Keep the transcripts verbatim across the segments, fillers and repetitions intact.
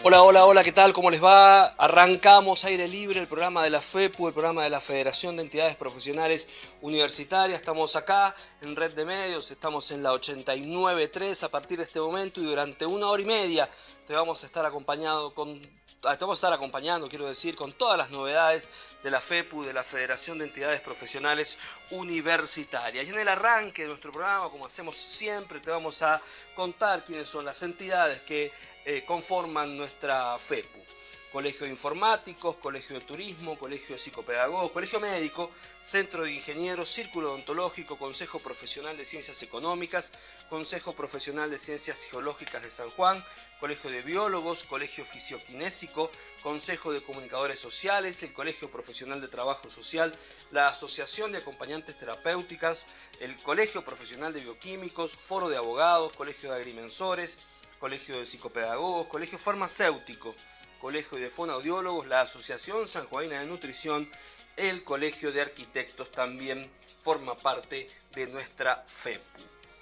Hola, hola, hola, ¿qué tal? ¿Cómo les va? Arrancamos Aire Libre, el programa de la FEPU, el programa de la Federación de Entidades Profesionales Universitarias. Estamos acá en Red de Medios, estamos en la ochenta y nueve punto tres a partir de este momento y durante una hora y media te vamos a estar acompañado con... Te vamos a estar acompañando, quiero decir, con todas las novedades de la FEPU, de la Federación de Entidades Profesionales Universitarias. Y en el arranque de nuestro programa, como hacemos siempre, te vamos a contar quiénes son las entidades que eh, conforman nuestra FEPU. Colegio de Informáticos, Colegio de Turismo, Colegio de Psicopedagogos, Colegio Médico, Centro de Ingenieros, Círculo Odontológico, Consejo Profesional de Ciencias Económicas, Consejo Profesional de Ciencias Geológicas de San Juan, Colegio de Biólogos, Colegio Fisioquinésico, Consejo de Comunicadores Sociales, el Colegio Profesional de Trabajo Social, la Asociación de Acompañantes Terapéuticas, el Colegio Profesional de Bioquímicos, Foro de Abogados, Colegio de Agrimensores, Colegio de Psicopedagogos, Colegio Farmacéutico, Colegio de Fonoaudiólogos, la Asociación Sanjuanina de Nutrición, el Colegio de Arquitectos también forma parte de nuestra FEPU.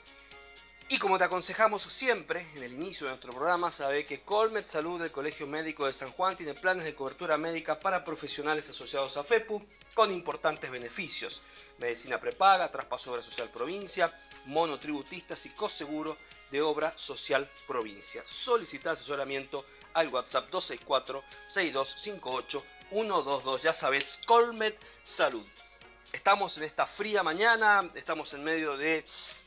Y como te aconsejamos siempre en el inicio de nuestro programa, sabe que Colmet Salud del Colegio Médico de San Juan tiene planes de cobertura médica para profesionales asociados a FEPU con importantes beneficios: medicina prepaga, traspaso de obra social provincia, monotributistas y coseguro de obra social provincia. Solicita asesoramiento al WhatsApp dos seis cuatro, seis dos cinco ocho, uno dos dos. Ya sabes, Colmet Salud. Estamos en esta fría mañana, estamos en medio de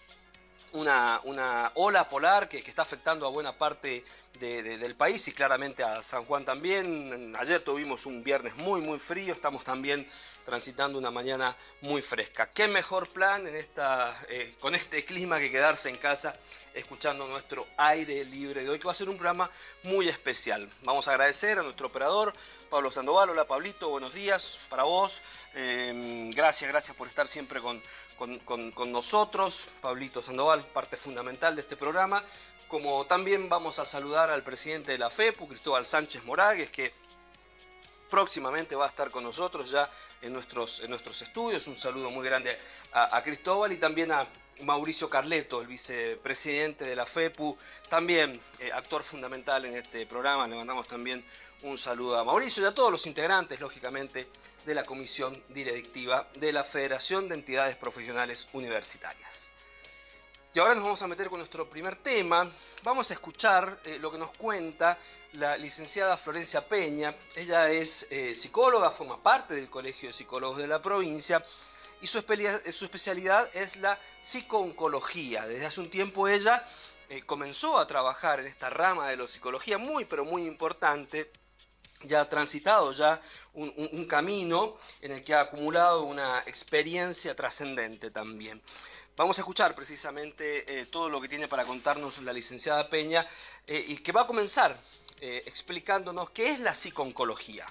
Una, una ola polar que, que está afectando a buena parte de, de, del país y claramente a San Juan también. Ayer tuvimos un viernes muy muy frío, estamos también transitando una mañana muy fresca. ¿Qué mejor plan en esta, eh, con este clima que quedarse en casa escuchando nuestro Aire Libre de hoy, que va a ser un programa muy especial? Vamos a agradecer a nuestro operador Pablo Sandoval. Hola Pablito, buenos días para vos. Eh, gracias, gracias por estar siempre con, con, con, con nosotros. Pablito Sandoval, parte fundamental de este programa. Como también vamos a saludar al presidente de la FEPU, Cristóbal Sánchez Moragues, que próximamente va a estar con nosotros ya en nuestros, en nuestros estudios. Un saludo muy grande a, a Cristóbal y también a Mauricio Carleto, el vicepresidente de la FEPU, también eh, actor fundamental en este programa. Le mandamos también un saludo a Mauricio y a todos los integrantes, lógicamente, de la comisión directiva de la Federación de Entidades Profesionales Universitarias. Y ahora nos vamos a meter con nuestro primer tema. Vamos a escuchar eh, lo que nos cuenta la licenciada Florencia Peña. Ella es eh, psicóloga, forma parte del Colegio de Psicólogos de la provincia y su, espe su especialidad es la psicooncología. Desde hace un tiempo ella eh, comenzó a trabajar en esta rama de la psicología muy pero muy importante. Ya ha transitado ya un, un, un camino en el que ha acumulado una experiencia trascendente también. Vamos a escuchar precisamente eh, todo lo que tiene para contarnos la licenciada Peña eh, y que va a comenzar eh, explicándonos qué es la psicooncología.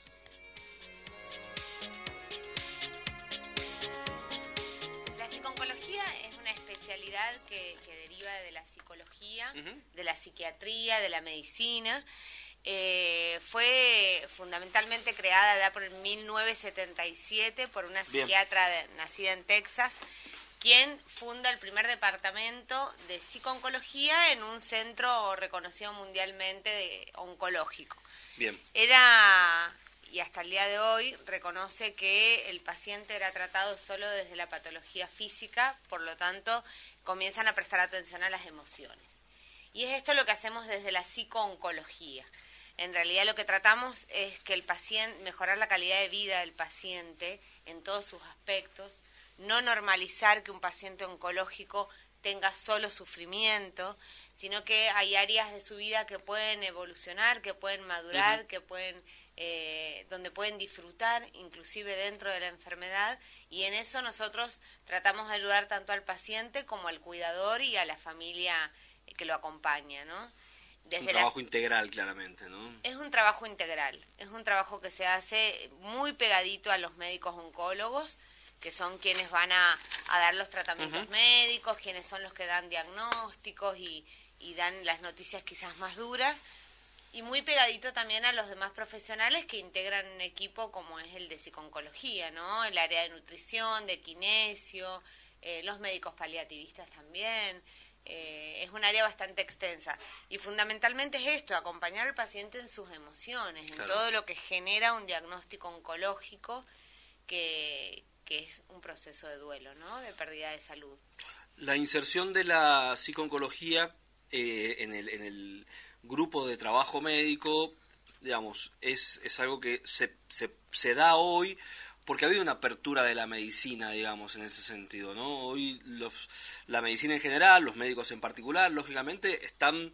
La psicooncología es una especialidad que, que deriva de la psicología, uh-huh. de la psiquiatría, de la medicina. Eh, fue fundamentalmente creada ya por mil novecientos setenta y siete por una Bien. psiquiatra de, nacida en Texas, quien funda el primer departamento de psicooncología en un centro reconocido mundialmente de oncológico. Bien. Era, y hasta el día de hoy, reconoce que el paciente era tratado solo desde la patología física, por lo tanto, comienzan a prestar atención a las emociones. Y es esto lo que hacemos desde la psicooncología. En realidad lo que tratamos es que el paciente, mejorar la calidad de vida del paciente en todos sus aspectos, no normalizar que un paciente oncológico tenga solo sufrimiento, sino que hay áreas de su vida que pueden evolucionar, que pueden madurar, uh-huh. que pueden, eh, donde pueden disfrutar, inclusive dentro de la enfermedad, y en eso nosotros tratamos de ayudar tanto al paciente como al cuidador y a la familia que lo acompaña, ¿no? Desde es un trabajo la... integral, claramente, ¿no? Es un trabajo integral, es un trabajo que se hace muy pegadito a los médicos oncólogos, que son quienes van a, a dar los tratamientos uh-huh. médicos, quienes son los que dan diagnósticos y, y dan las noticias quizás más duras, y muy pegadito también a los demás profesionales que integran un equipo como es el de psicooncología, ¿no? El área de nutrición, de kinesio, eh, los médicos paliativistas también. Eh, es un área bastante extensa y fundamentalmente es esto, acompañar al paciente en sus emociones, claro, en todo lo que genera un diagnóstico oncológico que, que es un proceso de duelo, ¿no? De pérdida de salud. La inserción de la psicooncología eh, en, el, en el grupo de trabajo médico, digamos, es, es algo que se, se, se da hoy porque ha habido una apertura de la medicina, digamos, en ese sentido, ¿no? Hoy los, la medicina en general, los médicos en particular, lógicamente, están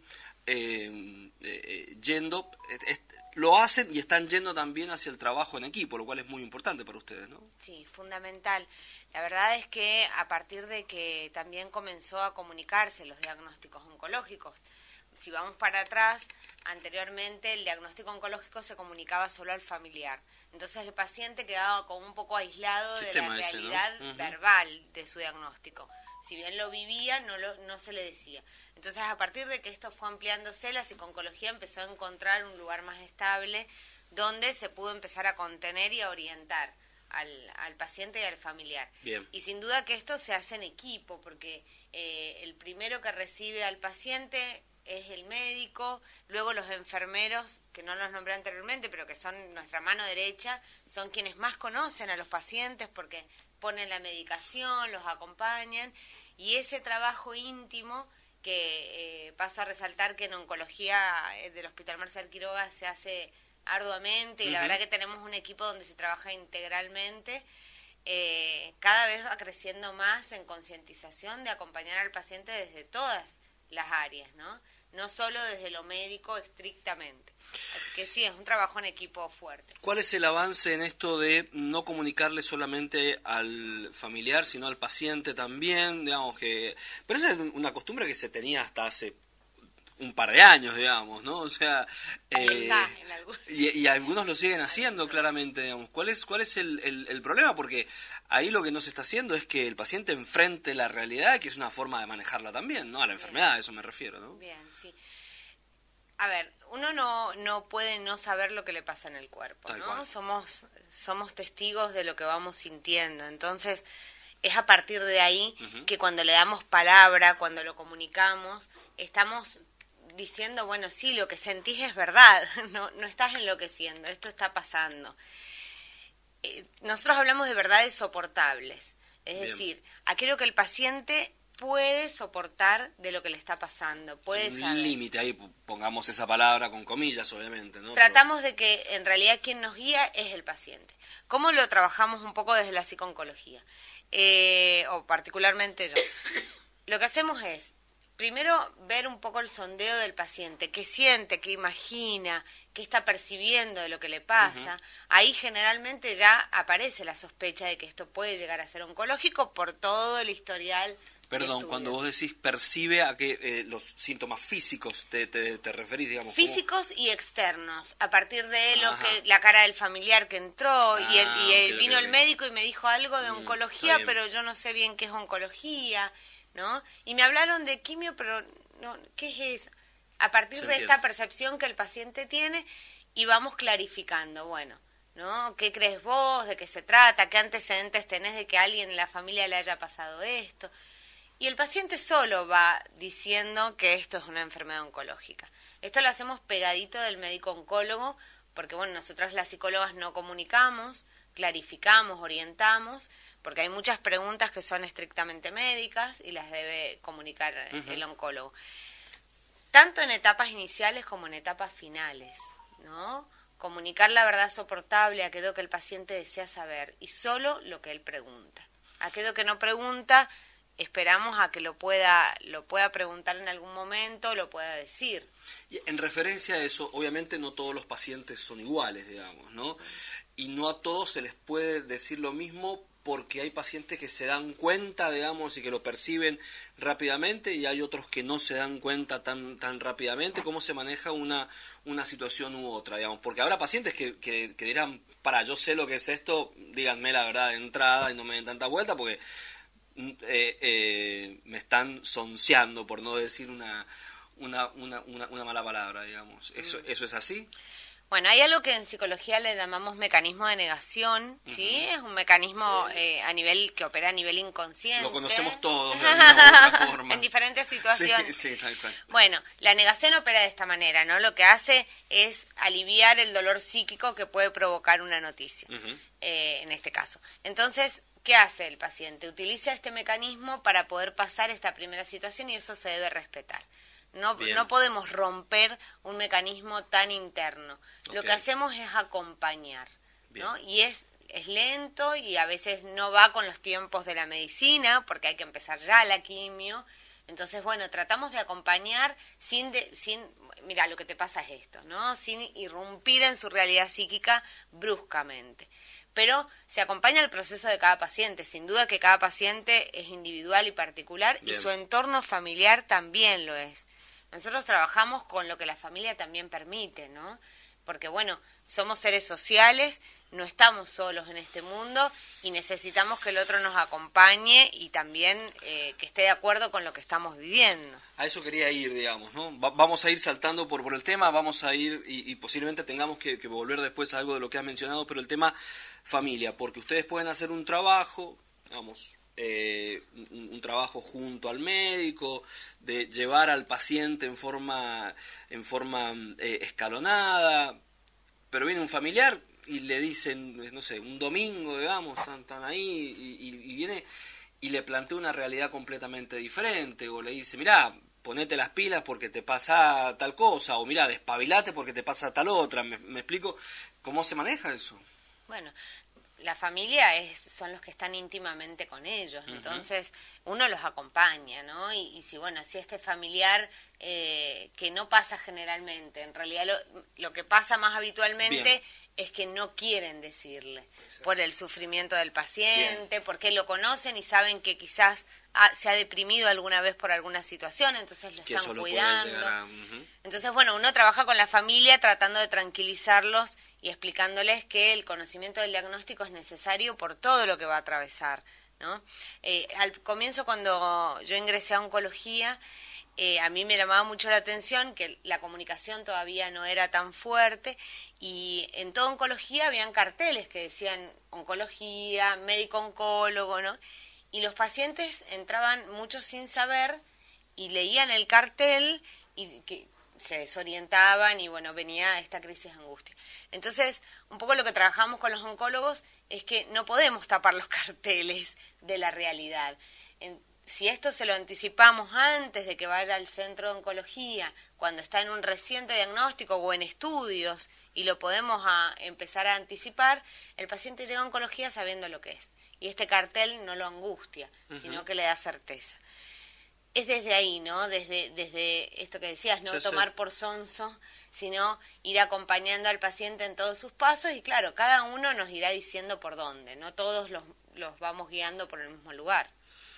eh, eh, yendo, eh, lo hacen y están yendo también hacia el trabajo en equipo, lo cual es muy importante para ustedes, ¿no? Sí, fundamental. La verdad es que a partir de que también comenzó a comunicarse los diagnósticos oncológicos, si vamos para atrás, anteriormente el diagnóstico oncológico se comunicaba solo al familiar. Entonces el paciente quedaba como un poco aislado de la realidad ese, ¿no? uh-huh. verbal de su diagnóstico. Si bien lo vivía, no, lo, no se le decía. Entonces a partir de que esto fue ampliándose, la psicooncología empezó a encontrar un lugar más estable donde se pudo empezar a contener y a orientar al, al paciente y al familiar. Bien. Y sin duda que esto se hace en equipo, porque eh, el primero que recibe al paciente es el médico, luego los enfermeros, que no los nombré anteriormente, pero que son nuestra mano derecha, son quienes más conocen a los pacientes porque ponen la medicación, los acompañan, y ese trabajo íntimo que eh, paso a resaltar que en oncología eh, del Hospital Marcial Quiroga se hace arduamente, y uh-huh. la verdad que tenemos un equipo donde se trabaja integralmente, eh, cada vez va creciendo más en concientización de acompañar al paciente desde todas las áreas, ¿no? No solo desde lo médico estrictamente. Así que sí, es un trabajo en equipo fuerte. ¿Cuál es el avance en esto de no comunicarle solamente al familiar, sino al paciente también? Digamos que, pero esa es una costumbre que se tenía hasta hace un par de años, digamos, ¿no? O sea, eh, y, y algunos lo siguen haciendo claramente, digamos. ¿Cuál es, cuál es el, el, el problema? Porque ahí lo que no se está haciendo es que el paciente enfrente la realidad, que es una forma de manejarla también, ¿no? A la enfermedad, a eso me refiero, ¿no? Bien, sí. A ver, uno no, no puede no saber lo que le pasa en el cuerpo, Tal ¿no? cual. Somos, somos testigos de lo que vamos sintiendo, entonces es a partir de ahí uh-huh. que cuando le damos palabra, cuando lo comunicamos, estamos diciendo, bueno, sí, lo que sentís es verdad, no, no estás enloqueciendo, esto está pasando. Eh, nosotros hablamos de verdades soportables, es Bien. decir, aquello que el paciente puede soportar de lo que le está pasando, puede un saber. límite, ahí pongamos esa palabra con comillas, obviamente, ¿no? Tratamos Pero... de que en realidad quien nos guía es el paciente. ¿Cómo lo trabajamos un poco desde la psicooncología? Eh, o particularmente yo. Lo que hacemos es, primero, ver un poco el sondeo del paciente, qué siente, qué imagina, qué está percibiendo de lo que le pasa. Uh-huh. Ahí generalmente ya aparece la sospecha de que esto puede llegar a ser oncológico por todo el historial. Perdón, cuando vos decís percibe, ¿a qué eh, los síntomas físicos te, te, te referís, digamos? Físicos ¿cómo? Y externos, a partir de lo Ajá. que la cara del familiar que entró, ah, y, el, y el, okay, vino okay. el médico y me dijo algo de mm, oncología, pero yo no sé bien qué es oncología, ¿no? Y me hablaron de quimio, pero no, ¿qué es eso? A partir Se de entiende. Esta percepción que el paciente tiene, y vamos clarificando, bueno, ¿no? ¿Qué crees vos? ¿De qué se trata? ¿Qué antecedentes tenés de que a alguien en la familia le haya pasado esto? Y el paciente solo va diciendo que esto es una enfermedad oncológica. Esto lo hacemos pegadito del médico oncólogo, porque bueno, nosotros las psicólogas no comunicamos, clarificamos, orientamos, porque hay muchas preguntas que son estrictamente médicas y las debe comunicar uh-huh. el oncólogo. Tanto en etapas iniciales como en etapas finales, ¿no? Comunicar la verdad soportable, aquello que el paciente desea saber, y solo lo que él pregunta. Aquello que no pregunta, esperamos a que lo pueda lo pueda preguntar en algún momento, lo pueda decir. Y en referencia a eso, obviamente no todos los pacientes son iguales, digamos, ¿no? Y no a todos se les puede decir lo mismo, porque hay pacientes que se dan cuenta, digamos, y que lo perciben rápidamente, y hay otros que no se dan cuenta tan tan rápidamente. ¿Cómo se maneja una una situación u otra, digamos? Porque habrá pacientes que, que, que dirán, para, yo sé lo que es esto, díganme la verdad de entrada y no me den tanta vuelta, porque Eh, eh, me están sonceando, por no decir una una, una, una, una mala palabra, digamos. ¿Eso, mm. ¿Eso es así? Bueno, hay algo que en psicología le llamamos mecanismo de negación, ¿sí? Uh-huh. Es un mecanismo sí. eh, a nivel que opera a nivel inconsciente. Lo conocemos todos de alguna otra forma. En diferentes situaciones. Sí, sí, tal cual. Bueno, la negación opera de esta manera, ¿no? Lo que hace es aliviar el dolor psíquico que puede provocar una noticia, uh-huh. eh, en este caso. Entonces, ¿qué hace el paciente? Utiliza este mecanismo para poder pasar esta primera situación y eso se debe respetar. No, no podemos romper un mecanismo tan interno. Okay. Lo que hacemos es acompañar, ¿no? Y es, es lento y a veces no va con los tiempos de la medicina porque hay que empezar ya la quimio. Entonces, bueno, tratamos de acompañar sin, de, sin mira, lo que te pasa es esto, ¿no? Sin irrumpir en su realidad psíquica bruscamente. Pero se acompaña el proceso de cada paciente. Sin duda que cada paciente es individual y particular. Bien. Y su entorno familiar también lo es. Nosotros trabajamos con lo que la familia también permite, ¿no? Porque, bueno, somos seres sociales, no estamos solos en este mundo y necesitamos que el otro nos acompañe y también eh, que esté de acuerdo con lo que estamos viviendo. A eso quería ir, digamos, ¿no? Va- vamos a ir saltando por, por el tema, vamos a ir y, y posiblemente tengamos que, que volver después a algo de lo que has mencionado, pero el tema familia, porque ustedes pueden hacer un trabajo, digamos... Eh, un, un trabajo junto al médico, de llevar al paciente en forma, en forma eh, escalonada, pero viene un familiar y le dicen, no sé, un domingo, digamos, están, están ahí y, y, y viene y le plantea una realidad completamente diferente, o le dice, mirá, ponete las pilas porque te pasa tal cosa, o mirá, despabilate porque te pasa tal otra. ¿Me, me explico cómo se maneja eso? Bueno, la familia es, son los que están íntimamente con ellos, uh-huh. Entonces uno los acompaña, ¿no? Y, y si, bueno, si este familiar eh, que no pasa generalmente, en realidad lo, lo que pasa más habitualmente Bien. Es que no quieren decirle por el sufrimiento del paciente, Bien. Porque lo conocen y saben que quizás ha, se ha deprimido alguna vez por alguna situación, entonces lo que están eso cuidando. Lo a... uh-huh. Entonces, bueno, uno trabaja con la familia tratando de tranquilizarlos y explicándoles que el conocimiento del diagnóstico es necesario por todo lo que va a atravesar, ¿no? Eh, al comienzo, cuando yo ingresé a oncología, eh, a mí me llamaba mucho la atención que la comunicación todavía no era tan fuerte y en toda oncología habían carteles que decían oncología, médico oncólogo, ¿no? Y los pacientes entraban muchos sin saber y leían el cartel y que se desorientaban y, bueno, venía esta crisis de angustia. Entonces, un poco lo que trabajamos con los oncólogos es que no podemos tapar los carteles de la realidad. En, si esto se lo anticipamos antes de que vaya al centro de oncología, cuando está en un reciente diagnóstico o en estudios, y lo podemos a empezar a anticipar, el paciente llega a oncología sabiendo lo que es. Y este cartel no lo angustia, uh-huh. sino que le da certeza. Es desde ahí, ¿no? Desde, desde esto que decías, no sí, tomar sí. por sonso, sino ir acompañando al paciente en todos sus pasos y, claro, cada uno nos irá diciendo por dónde, no todos los, los vamos guiando por el mismo lugar.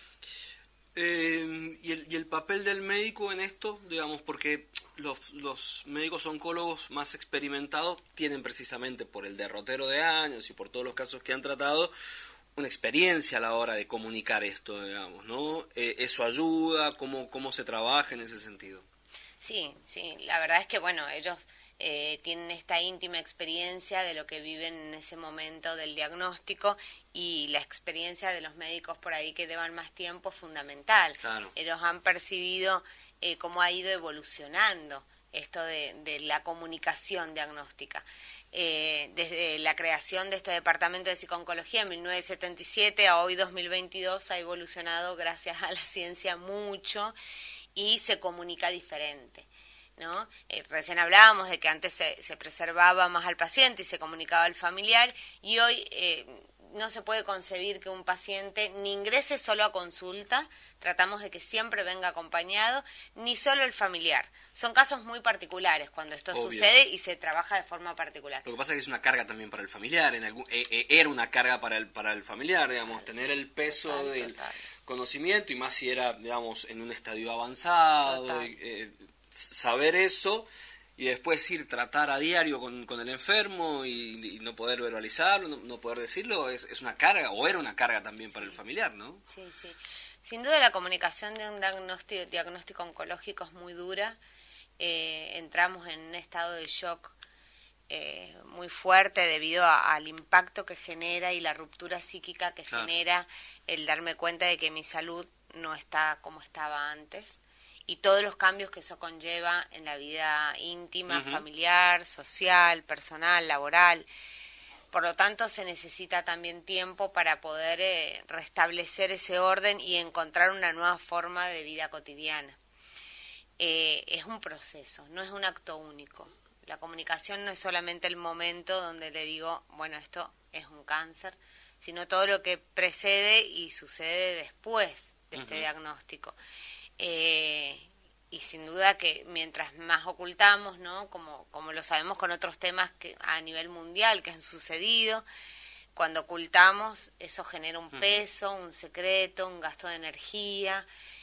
Eh, y, el, y el papel del médico en esto, digamos, porque los, los médicos oncólogos más experimentados tienen precisamente por el derrotero de años y por todos los casos que han tratado, una experiencia a la hora de comunicar esto, digamos, ¿no? Eh, ¿Eso ayuda? ¿Cómo, cómo se trabaja en ese sentido? Sí, sí, la verdad es que, bueno, ellos eh, tienen esta íntima experiencia de lo que viven en ese momento del diagnóstico y la experiencia de los médicos por ahí que llevan más tiempo es fundamental. Claro. Ellos han percibido eh, cómo ha ido evolucionando esto de, de la comunicación diagnóstica. Eh, desde la creación de este departamento de psicooncología en mil novecientos setenta y siete a hoy dos mil veintidós ha evolucionado gracias a la ciencia mucho y se comunica diferente, ¿no? Eh, recién hablábamos de que antes se, se preservaba más al paciente y se comunicaba al familiar y hoy eh, no se puede concebir que un paciente ni ingrese solo a consulta, tratamos de que siempre venga acompañado, ni solo el familiar. Son casos muy particulares cuando esto Obvio. Sucede y se trabaja de forma particular. Lo que pasa es que es una carga también para el familiar, en algún, eh, eh, era una carga para el, para el familiar, digamos, tener el peso total, del total. Conocimiento, y más si era, digamos, en un estadio avanzado, y, eh, saber eso... Y después ir tratar a diario con, con el enfermo y, y no poder verbalizarlo, no, no poder decirlo, es, es una carga, o era una carga también para sí. el familiar, ¿no? Sí, sí. Sin duda la comunicación de un diagnóstico, diagnóstico oncológico es muy dura. Eh, entramos en un estado de shock eh, muy fuerte debido a, al impacto que genera y la ruptura psíquica que claro. genera el darme cuenta de que mi salud no está como estaba antes y todos los cambios que eso conlleva en la vida íntima, uh-huh. familiar, social, personal, laboral. Por lo tanto, se necesita también tiempo para poder eh, restablecer ese orden y encontrar una nueva forma de vida cotidiana. Eh, es un proceso, no es un acto único. La comunicación no es solamente el momento donde le digo, bueno, esto es un cáncer, sino todo lo que precede y sucede después de este uh-huh. diagnóstico. Eh, y sin duda que mientras más ocultamos, ¿no? Como, como lo sabemos con otros temas que a nivel mundial que han sucedido, cuando ocultamos eso genera un peso, un secreto, un gasto de energía,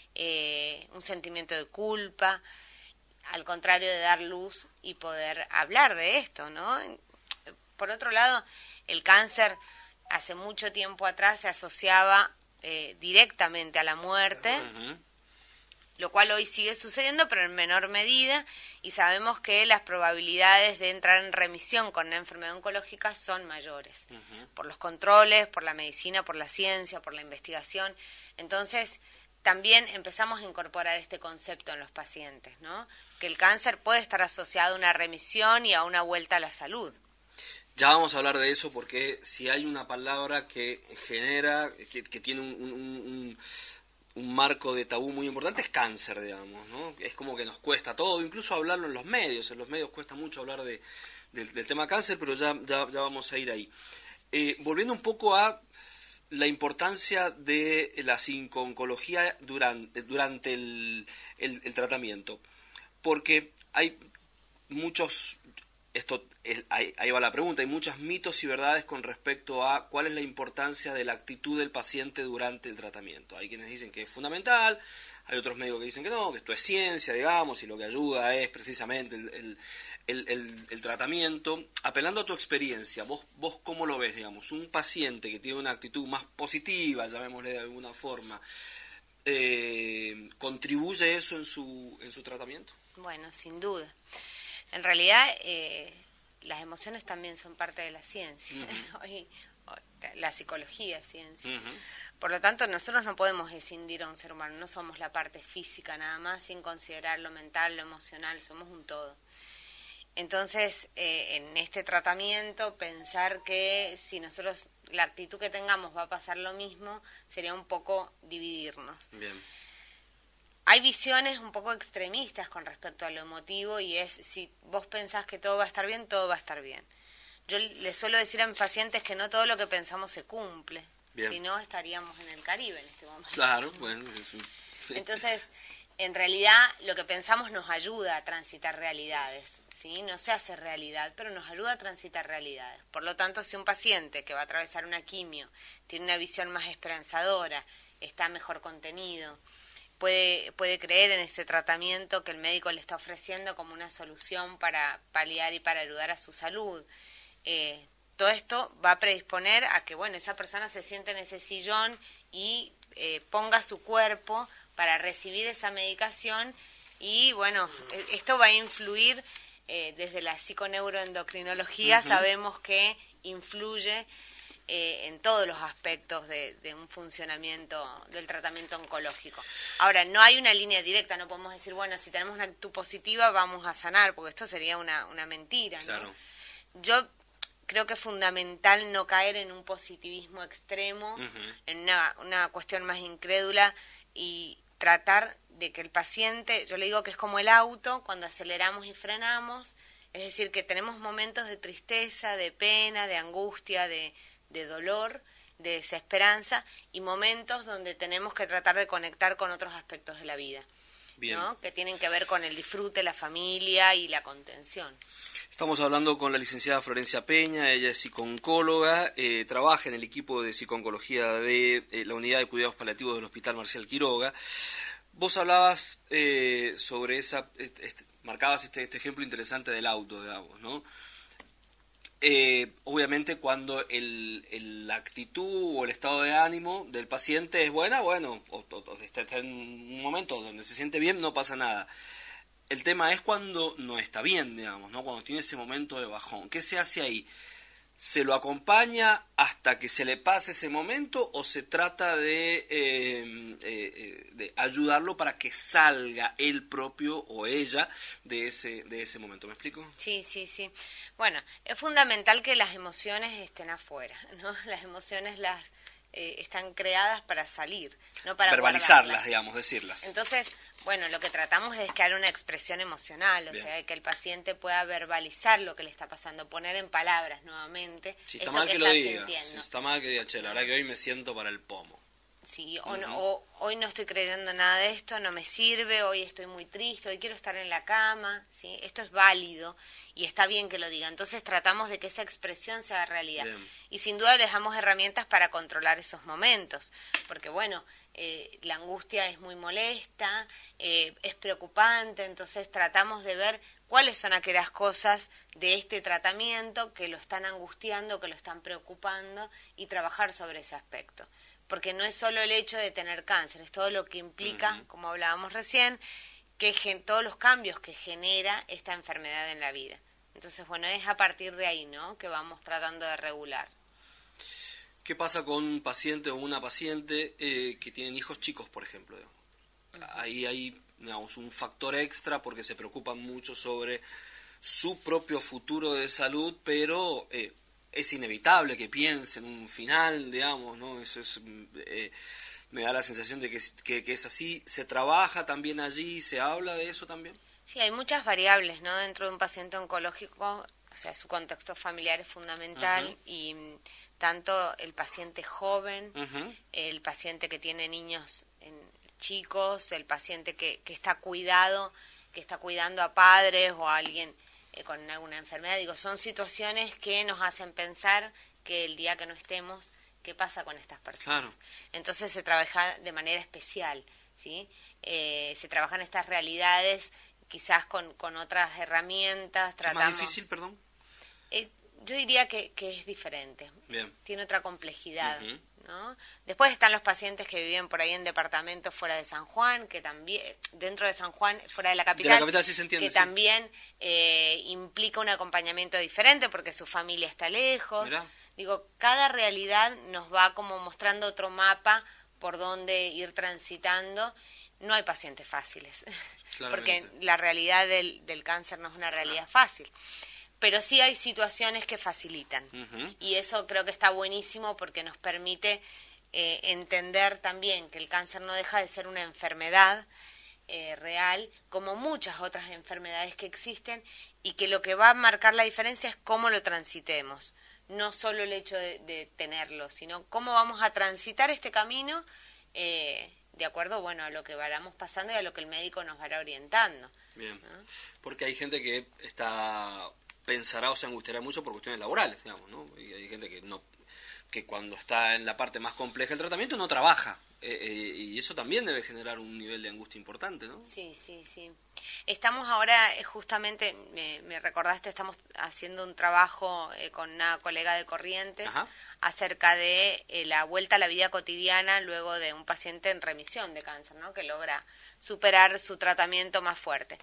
eh, un sentimiento de culpa, al contrario de dar luz y poder hablar de esto, ¿no? Por otro lado, el cáncer hace mucho tiempo atrás se asociaba eh, directamente a la muerte, uh-huh. lo cual hoy sigue sucediendo, pero en menor medida, y sabemos que las probabilidades de entrar en remisión con una enfermedad oncológica son mayores, uh-huh. por los controles, por la medicina, por la ciencia, por la investigación. Entonces, también empezamos a incorporar este concepto en los pacientes, ¿no? Que el cáncer puede estar asociado a una remisión y a una vuelta a la salud. Ya vamos a hablar de eso porque si hay una palabra que genera, que, que tiene un, un, un, un marco de tabú muy importante es cáncer, digamos, ¿no? Es como que nos cuesta todo, incluso hablarlo en los medios, en los medios cuesta mucho hablar de, de, del tema cáncer, pero ya, ya, ya vamos a ir ahí. Eh, volviendo un poco a la importancia de la psico-oncología durante, durante el, el, el tratamiento, porque hay muchos... Esto es, ahí, ahí va la pregunta, hay muchos mitos y verdades con respecto a cuál es la importancia de la actitud del paciente durante el tratamiento. Hay quienes dicen que es fundamental, hay otros médicos que dicen que no, que esto es ciencia, digamos, y lo que ayuda es precisamente el, el, el, el, el tratamiento. Apelando a tu experiencia, ¿vos, vos cómo lo ves, digamos? Un paciente que tiene una actitud más positiva, llamémosle de alguna forma, eh, ¿contribuye eso en su, en su tratamiento? Bueno, sin duda. En realidad, eh, las emociones también son parte de la ciencia, uh-huh. Hoy, la psicología es ciencia. Uh-huh. Por lo tanto, nosotros no podemos escindir a un ser humano, no somos la parte física nada más, sin considerar lo mental, lo emocional, somos un todo. Entonces, eh, en este tratamiento, pensar que si nosotros la actitud que tengamos va a pasar lo mismo, sería un poco dividirnos. Bien. Hay visiones un poco extremistas con respecto a lo emotivo y es, si vos pensás que todo va a estar bien, todo va a estar bien. Yo les suelo decir a mis pacientes que no todo lo que pensamos se cumple, bien. Si no estaríamos en el Caribe en este momento. Claro, bueno. Sí. Sí. Entonces, en realidad, lo que pensamos nos ayuda a transitar realidades, ¿sí? No se hace realidad, pero nos ayuda a transitar realidades. Por lo tanto, si un paciente que va a atravesar una quimio tiene una visión más esperanzadora, está mejor contenido, Puede, puede creer en este tratamiento que el médico le está ofreciendo como una solución para paliar y para ayudar a su salud. Eh, todo esto va a predisponer a que, bueno, esa persona se siente en ese sillón y eh, ponga su cuerpo para recibir esa medicación y, bueno, esto va a influir eh, desde la psiconeuroendocrinología, uh-huh. Sabemos que influye Eh, en todos los aspectos de, de un funcionamiento del tratamiento oncológico. Ahora, no hay una línea directa, no podemos decir, bueno, si tenemos una actitud positiva vamos a sanar, porque esto sería una, una mentira, ¿no? Claro. Yo creo que es fundamental no caer en un positivismo extremo, uh-huh. en una, una cuestión más incrédula y tratar de que el paciente, yo le digo que es como el auto, cuando aceleramos y frenamos, es decir, que tenemos momentos de tristeza, de pena, de angustia, de de dolor, de desesperanza y momentos donde tenemos que tratar de conectar con otros aspectos de la vida, bien. ¿No? Que tienen que ver con el disfrute, la familia y la contención. Estamos hablando con la licenciada Florencia Peña, ella es psico-oncóloga, eh, trabaja en el equipo de psico-oncología de eh, la unidad de cuidados paliativos del Hospital Marcial Quiroga. Vos hablabas eh, sobre esa, este, este, marcabas este, este ejemplo interesante del auto, digamos, ¿no? Eh, obviamente cuando el, el, la actitud o el estado de ánimo del paciente es buena, bueno, o, o, o está en un momento donde se siente bien, no pasa nada. el tema es cuando no está bien, digamos, ¿no? Cuando tiene ese momento de bajón. ¿Qué se hace ahí? ¿Se lo acompaña hasta que se le pase ese momento o se trata de, eh, eh, de ayudarlo para que salga él propio o ella de ese, de ese momento? ¿Me explico? Sí, sí, sí. Bueno, es fundamental que las emociones estén afuera, ¿no? Las emociones las eh, están creadas para salir, no para verbalizarlas, guardarlas. digamos, decirlas. Entonces, bueno, lo que tratamos es crear una expresión emocional, o Bien. sea, que el paciente pueda verbalizar lo que le está pasando, poner en palabras nuevamente. Si está esto mal que, que lo está diga, sintiendo. si está mal que diga, che, la verdad que hoy me siento para el pomo. Sí, o, Uh-huh. no, o hoy no estoy creyendo nada de esto, no me sirve, hoy estoy muy triste, hoy quiero estar en la cama, ¿sí? Esto es válido y está bien que lo diga. Entonces tratamos de que esa expresión sea realidad. Bien. Y sin duda les damos herramientas para controlar esos momentos, porque bueno, eh, la angustia es muy molesta, eh, es preocupante, entonces tratamos de ver cuáles son aquellas cosas de este tratamiento que lo están angustiando, que lo están preocupando y trabajar sobre ese aspecto. Porque no es solo el hecho de tener cáncer, es todo lo que implica, uh-huh. como hablábamos recién, que gen- todos los cambios que genera esta enfermedad en la vida. Entonces, bueno, es a partir de ahí, ¿no?, que vamos tratando de regular. ¿Qué pasa con un paciente o una paciente eh, que tienen hijos chicos, por ejemplo? Uh-huh. Ahí hay, digamos, un factor extra porque se preocupan mucho sobre su propio futuro de salud, pero... Eh, es inevitable que piense en un final, digamos, ¿no? Eso es, eh, me da la sensación de que, que, que es así. ¿Se trabaja también allí? ¿Se habla de eso también? Sí, hay muchas variables, ¿no? Dentro de un paciente oncológico, o sea, su contexto familiar es fundamental. Uh-huh. Y tanto el paciente joven, uh-huh. el paciente que tiene niños en, chicos, el paciente que, que está cuidado, que está cuidando a padres o a alguien con alguna enfermedad, digo, son situaciones que nos hacen pensar que el día que no estemos, ¿qué pasa con estas personas? Claro. Entonces se trabaja de manera especial, ¿sí? Eh, se trabajan estas realidades quizás con, con otras herramientas. Tratamos, ¿es más difícil, perdón? Eh, yo diría que, que es diferente. Bien. Tiene otra complejidad. Uh-huh. ¿No? Después están los pacientes que viven por ahí en departamentos fuera de San Juan, que también, dentro de San Juan, fuera de la capital, de la capital sí se entiende, que sí. también eh, implica un acompañamiento diferente porque su familia está lejos. Mirá. Digo, cada realidad nos va como mostrando otro mapa por donde ir transitando. No hay pacientes fáciles, porque la realidad del, del cáncer no es una realidad fácil. Pero sí hay situaciones que facilitan. Uh-huh. Y eso creo que está buenísimo porque nos permite eh, entender también que el cáncer no deja de ser una enfermedad eh, real, como muchas otras enfermedades que existen, y que lo que va a marcar la diferencia es cómo lo transitemos. No solo el hecho de, de tenerlo, sino cómo vamos a transitar este camino eh, de acuerdo, bueno, a lo que vayamos pasando y a lo que el médico nos va orientando. Bien, ¿no? Porque hay gente que está... pensará o se angustiará mucho por cuestiones laborales, digamos, ¿no? Y hay gente que no que cuando está en la parte más compleja del tratamiento no trabaja, eh, eh, y eso también debe generar un nivel de angustia importante, ¿no? Sí, sí, sí. Estamos ahora, eh, justamente, me, me recordaste, estamos haciendo un trabajo eh, con una colega de Corrientes. Ajá. Acerca de eh, la vuelta a la vida cotidiana luego de un paciente en remisión de cáncer, ¿no? Que logra superar su tratamiento más fuerte.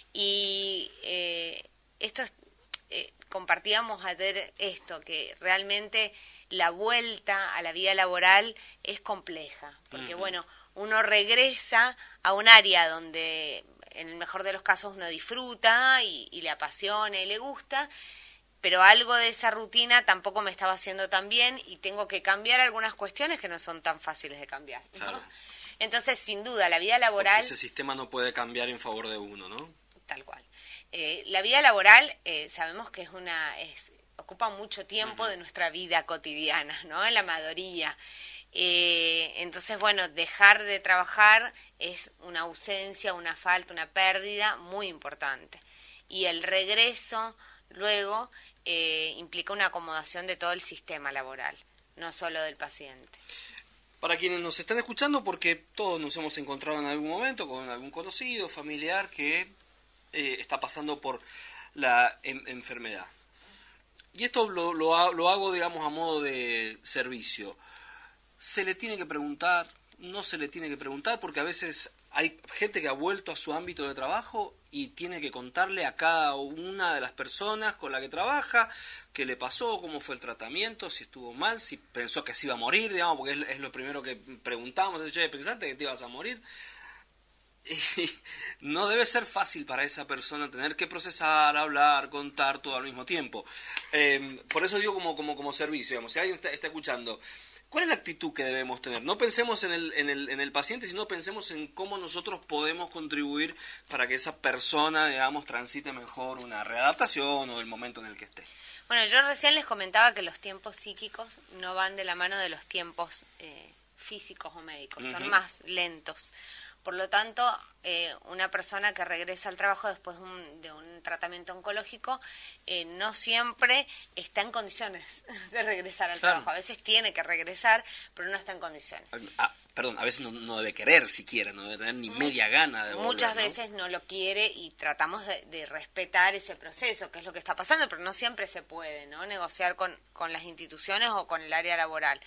Y eh, esto es Eh, compartíamos ayer esto, que realmente la vuelta a la vida laboral es compleja, porque uh-huh. bueno, uno regresa a un área donde en el mejor de los casos uno disfruta y, y le apasiona y le gusta, pero algo de esa rutina tampoco me estaba haciendo tan bien y tengo que cambiar algunas cuestiones que no son tan fáciles de cambiar, ¿no? Claro. Entonces, sin duda, la vida laboral... Porque ese sistema no puede cambiar en favor de uno, ¿no? Tal cual. Eh, la vida laboral eh, sabemos que es una es, ocupa mucho tiempo uh-huh. de nuestra vida cotidiana, ¿no? En la mayoría. Eh, entonces, bueno, dejar de trabajar es una ausencia, una falta, una pérdida muy importante. Y el regreso luego eh, implica una acomodación de todo el sistema laboral, no solo del paciente. Para quienes nos están escuchando, porque todos nos hemos encontrado en algún momento con algún conocido, familiar que... Eh, está pasando por la en, enfermedad. Y esto lo, lo, lo hago, digamos, a modo de servicio. ¿Se le tiene que preguntar? ¿No se le tiene que preguntar? Porque a veces hay gente que ha vuelto a su ámbito de trabajo y tiene que contarle a cada una de las personas con la que trabaja qué le pasó, cómo fue el tratamiento, si estuvo mal, si pensó que se iba a morir, digamos, porque es, es lo primero que preguntamos, che, ¿pensaste que te ibas a morir? Y no debe ser fácil para esa persona tener que procesar, hablar, contar todo al mismo tiempo. Eh, por eso digo como, como, como servicio, digamos, si alguien está, está escuchando, ¿cuál es la actitud que debemos tener? No pensemos en el, en, el, en el paciente, sino pensemos en cómo nosotros podemos contribuir para que esa persona, digamos, transite mejor una readaptación o el momento en el que esté. Bueno, yo recién les comentaba que los tiempos psíquicos no van de la mano de los tiempos eh, físicos o médicos, uh-huh. Son más lentos. Por lo tanto, eh, una persona que regresa al trabajo después de un, de un tratamiento oncológico eh, no siempre está en condiciones de regresar al claro. trabajo. A veces tiene que regresar, pero no está en condiciones. Ah, perdón, a veces no, no debe querer siquiera, no debe tener ni Much, media gana de volver, Muchas ¿no? veces no lo quiere y tratamos de, de respetar ese proceso, que es lo que está pasando, pero no siempre se puede, ¿no? Negociar con, con las instituciones o con el área laboral.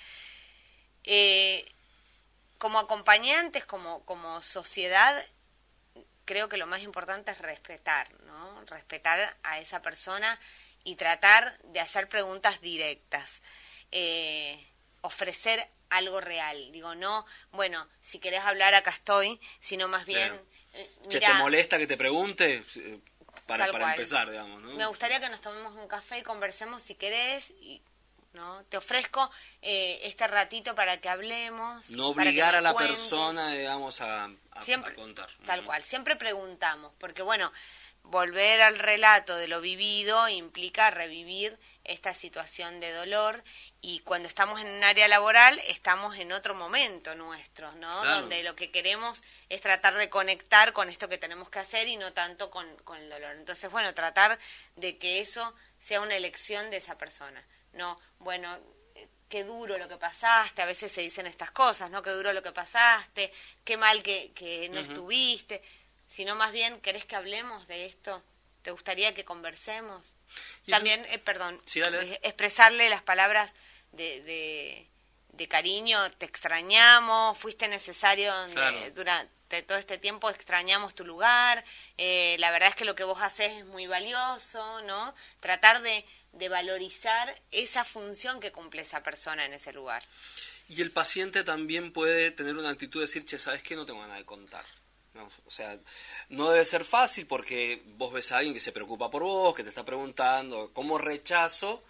Eh... Como acompañantes, como, como sociedad, creo que lo más importante es respetar, ¿no? Respetar a esa persona y tratar de hacer preguntas directas. Eh, ofrecer algo real. Digo, no, bueno, si querés hablar acá estoy, sino más bien... Eh, mirá, ¿te molesta que te pregunte? Para, para empezar, digamos, ¿no? Me gustaría que nos tomemos un café y conversemos si querés... Y, ¿no? Te ofrezco eh, este ratito para que hablemos. No obligar a la cuentes. persona, digamos, a, a, siempre, a contar. Tal uh-huh. cual, siempre preguntamos, porque bueno, volver al relato de lo vivido implica revivir esta situación de dolor y cuando estamos en un área laboral estamos en otro momento nuestro, ¿no? Claro. Donde lo que queremos es tratar de conectar con esto que tenemos que hacer y no tanto con, con el dolor. Entonces, bueno, tratar de que eso sea una elección de esa persona. No, bueno, qué duro lo que pasaste, a veces se dicen estas cosas, ¿no? Qué duro lo que pasaste, qué mal que, que no uh-huh. estuviste, sino más bien, ¿querés que hablemos de esto? ¿Te gustaría que conversemos? También, eh, perdón, sí, dale. expresarle las palabras de, de, de cariño, te extrañamos, fuiste necesario donde, claro. durante todo este tiempo, extrañamos tu lugar, eh, la verdad es que lo que vos haces es muy valioso, ¿no? Tratar de... de valorizar esa función que cumple esa persona en ese lugar. Y el paciente también puede tener una actitud de decir, che, ¿sabes qué? No tengo nada de contar. No, o sea, no debe ser fácil porque vos ves a alguien que se preocupa por vos, que te está preguntando, ¿cómo rechazo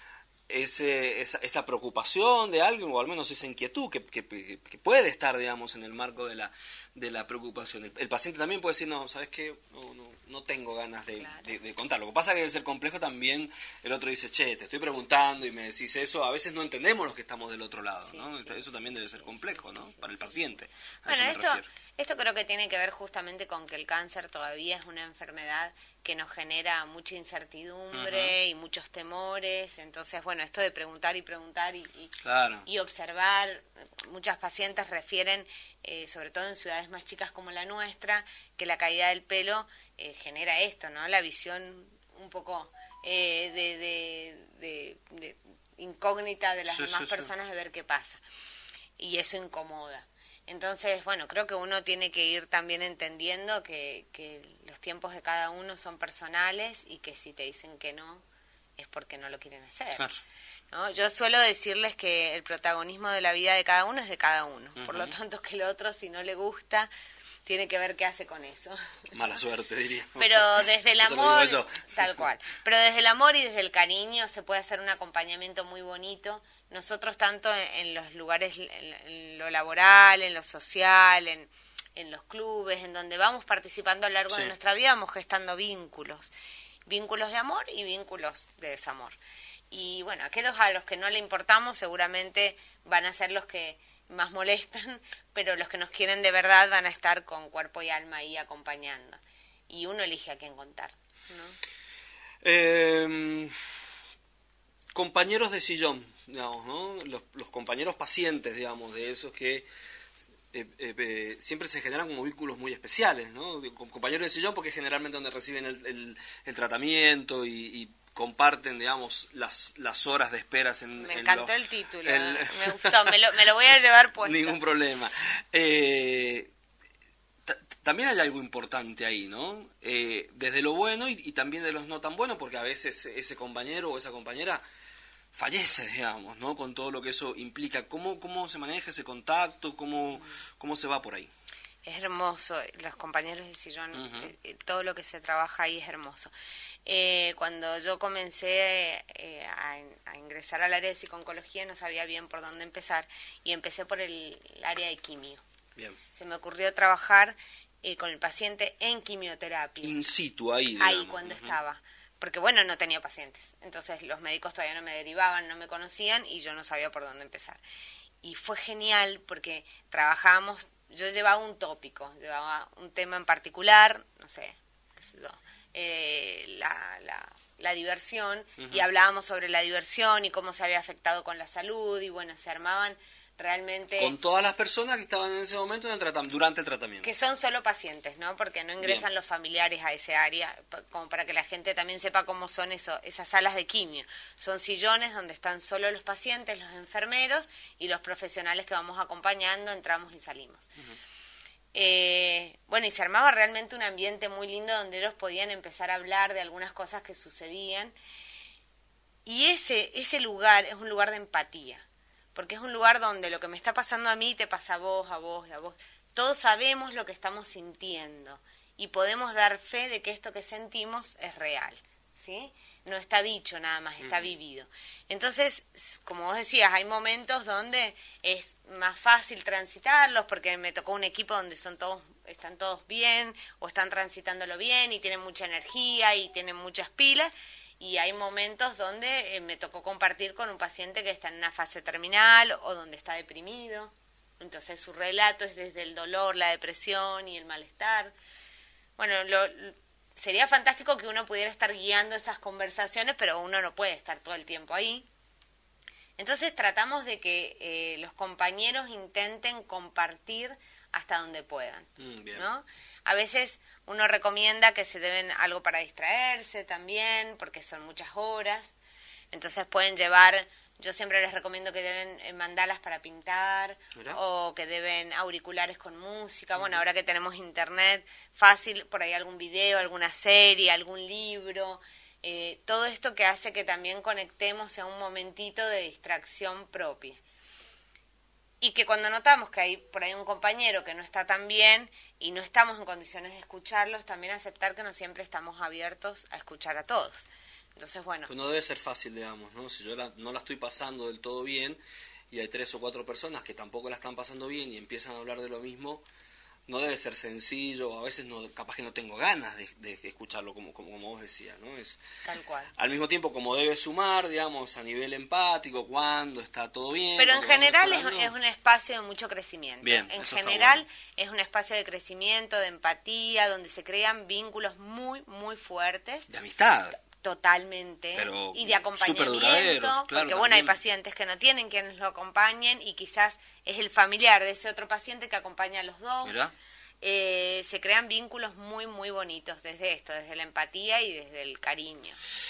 ese, esa, esa preocupación de alguien o al menos esa inquietud que, que, que puede estar, digamos, en el marco de la, de la preocupación? El, el paciente también puede decir, no, ¿sabes qué? No, no, no tengo ganas de, claro. de, de contar. Lo que pasa es que debe ser complejo también, el otro dice, che, te estoy preguntando y me decís eso, a veces no entendemos los que estamos del otro lado, sí, ¿no? Sí, eso también debe ser complejo, ¿no? Para el paciente. A bueno, esto, esto creo que tiene que ver justamente con que el cáncer todavía es una enfermedad que nos genera mucha incertidumbre uh-huh. y muchos temores, entonces, bueno, esto de preguntar y preguntar y, y, claro. y observar, muchas pacientes refieren, eh, sobre todo en ciudades más chicas como la nuestra, que la caída del pelo eh, genera esto, ¿no? La visión un poco eh, de, de, de, de incógnita de las sí, demás sí, personas sí. de ver qué pasa, y eso incomoda. Entonces, bueno, creo que uno tiene que ir también entendiendo que, que los tiempos de cada uno son personales y que si te dicen que no, es porque no lo quieren hacer. Claro. ¿No? Yo suelo decirles que el protagonismo de la vida de cada uno es de cada uno. Uh-huh. Por lo tanto, que el otro, si no le gusta, tiene que ver qué hace con eso. Mala suerte, diría. Pero desde el amor, tal cual. Pero desde el amor y desde el cariño se puede hacer un acompañamiento muy bonito. Nosotros tanto en los lugares, en lo laboral, en lo social, en, en los clubes, en donde vamos participando a lo largo sí. de nuestra vida, vamos gestando vínculos, vínculos de amor y vínculos de desamor. Y bueno, aquellos a los que no le importamos seguramente van a ser los que más molestan, pero los que nos quieren de verdad van a estar con cuerpo y alma ahí acompañando. Y uno elige a quién contar, ¿no? Eh, compañeros de sillón. Digamos, ¿no? Los, los compañeros pacientes, digamos, de esos que eh, eh, eh, siempre se generan como vínculos muy especiales, ¿no? Con compañeros de sillón porque es generalmente donde reciben el, el, el tratamiento y, y comparten, digamos, las, las horas de esperas en... Me en encantó los, el título, el, me gustó, me lo, me lo voy a llevar puesto. Ningún problema. Eh, también hay algo importante ahí, ¿no? Eh, desde lo bueno y, y también de los no tan buenos, porque a veces ese compañero o esa compañera fallece, digamos, ¿no? Con todo lo que eso implica. ¿Cómo, cómo se maneja ese contacto? ¿Cómo, cómo se va por ahí? Es hermoso, los compañeros de sillón, Uh-huh. eh, todo lo que se trabaja ahí es hermoso. Eh, cuando yo comencé eh, a, a ingresar al área de psiconcología no sabía bien por dónde empezar y empecé por el, el área de quimio. Bien. Se me ocurrió trabajar eh, con el paciente en quimioterapia. In situ, ahí, digamos. Ahí cuando Uh-huh. estaba. Porque bueno, no tenía pacientes. Entonces los médicos todavía no me derivaban, no me conocían y yo no sabía por dónde empezar. Y fue genial porque trabajábamos, yo llevaba un tópico, llevaba un tema en particular, no sé, qué sé yo, eh, la, la, la diversión, uh-huh. y hablábamos sobre la diversión y cómo se había afectado con la salud y bueno, se armaban realmente... Con todas las personas que estaban en ese momento en el tratam- durante el tratamiento. Que son solo pacientes, ¿no? Porque no ingresan Bien. los familiares a ese área, como para que la gente también sepa cómo son eso, esas salas de quimio. Son sillones donde están solo los pacientes, los enfermeros y los profesionales que vamos acompañando, entramos y salimos. Uh-huh. Eh, bueno, y se armaba realmente un ambiente muy lindo donde ellos podían empezar a hablar de algunas cosas que sucedían. Y ese, ese lugar es un lugar de empatía. Porque es un lugar donde lo que me está pasando a mí te pasa a vos, a vos, a vos. Todos sabemos lo que estamos sintiendo y podemos dar fe de que esto que sentimos es real, ¿sí? No está dicho nada más, está uh-huh. vivido. Entonces, como vos decías, hay momentos donde es más fácil transitarlos porque me tocó un equipo donde son todos, están todos bien o están transitándolo bien y tienen mucha energía y tienen muchas pilas. Y hay momentos donde eh, me tocó compartir con un paciente que está en una fase terminal o donde está deprimido. Entonces su relato es desde el dolor, la depresión y el malestar. Bueno, lo, sería fantástico que uno pudiera estar guiando esas conversaciones, pero uno no puede estar todo el tiempo ahí. Entonces tratamos de que eh, los compañeros intenten compartir hasta donde puedan, mm, bien. ¿no? A veces uno recomienda que se deben algo para distraerse también, porque son muchas horas. Entonces pueden llevar, yo siempre les recomiendo que deben mandalas para pintar, ¿verdad? O que deben auriculares con música. Uh-huh. Bueno, ahora que tenemos internet, fácil, por ahí algún video, alguna serie, algún libro. Eh, todo esto que hace que también conectemos a un momentito de distracción propia. Y que cuando notamos que hay por ahí un compañero que no está tan bien y no estamos en condiciones de escucharlos, también aceptar que no siempre estamos abiertos a escuchar a todos. Entonces, bueno. Pues no debe ser fácil, digamos, ¿no? Si yo la, no la estoy pasando del todo bien y hay tres o cuatro personas que tampoco la están pasando bien y empiezan a hablar de lo mismo, no debe ser sencillo, a veces no, capaz que no tengo ganas de, de escucharlo, como, como, como vos decías, ¿no? Es, tal cual. Al mismo tiempo, como debe sumar, digamos, a nivel empático, cuando está todo bien. Pero en general es, es un espacio de mucho crecimiento. Bien, en eso general está bueno. Es un espacio de crecimiento, de empatía, donde se crean vínculos muy, muy fuertes. De amistad. Totalmente. Pero y de acompañamiento. Claro, porque bueno, hay pacientes que no tienen quienes lo acompañen y quizás es el familiar de ese otro paciente que acompaña a los dos. Eh, se crean vínculos muy, muy bonitos desde esto, desde la empatía y desde el cariño.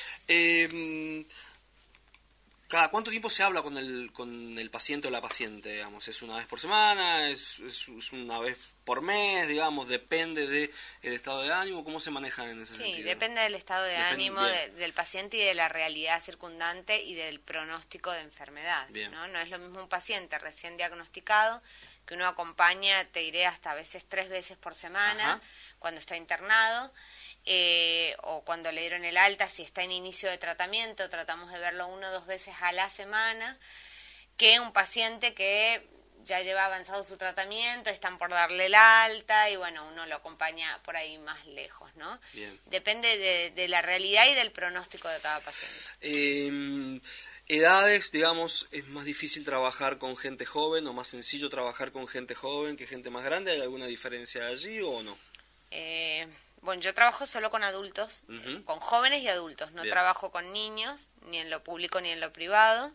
Eh, ¿Cada cuánto tiempo se habla con el con el paciente o la paciente, digamos? ¿Es una vez por semana? ¿Es, es, es una vez por mes, digamos? ¿Depende del estado de ánimo? ¿Cómo se manejan en ese sí, sentido? Sí, depende del estado de depende, ánimo de, del paciente y de la realidad circundante y del pronóstico de enfermedad. Bien. ¿no? No es lo mismo un paciente recién diagnosticado que uno acompaña, te diré, hasta a veces tres veces por semana. Ajá. Cuando está internado. Eh, o cuando le dieron el alta, si está en inicio de tratamiento, tratamos de verlo una o dos veces a la semana, que un paciente que ya lleva avanzado su tratamiento, están por darle el alta y bueno, uno lo acompaña por ahí más lejos, ¿no? Bien. Depende de, de la realidad y del pronóstico de cada paciente. Eh, edades, digamos, ¿es más difícil trabajar con gente joven o más sencillo trabajar con gente joven que gente más grande? ¿Hay alguna diferencia allí o no? Eh... Bueno, yo trabajo solo con adultos, uh-huh. con jóvenes y adultos. No Bien. Trabajo con niños, ni en lo público ni en lo privado.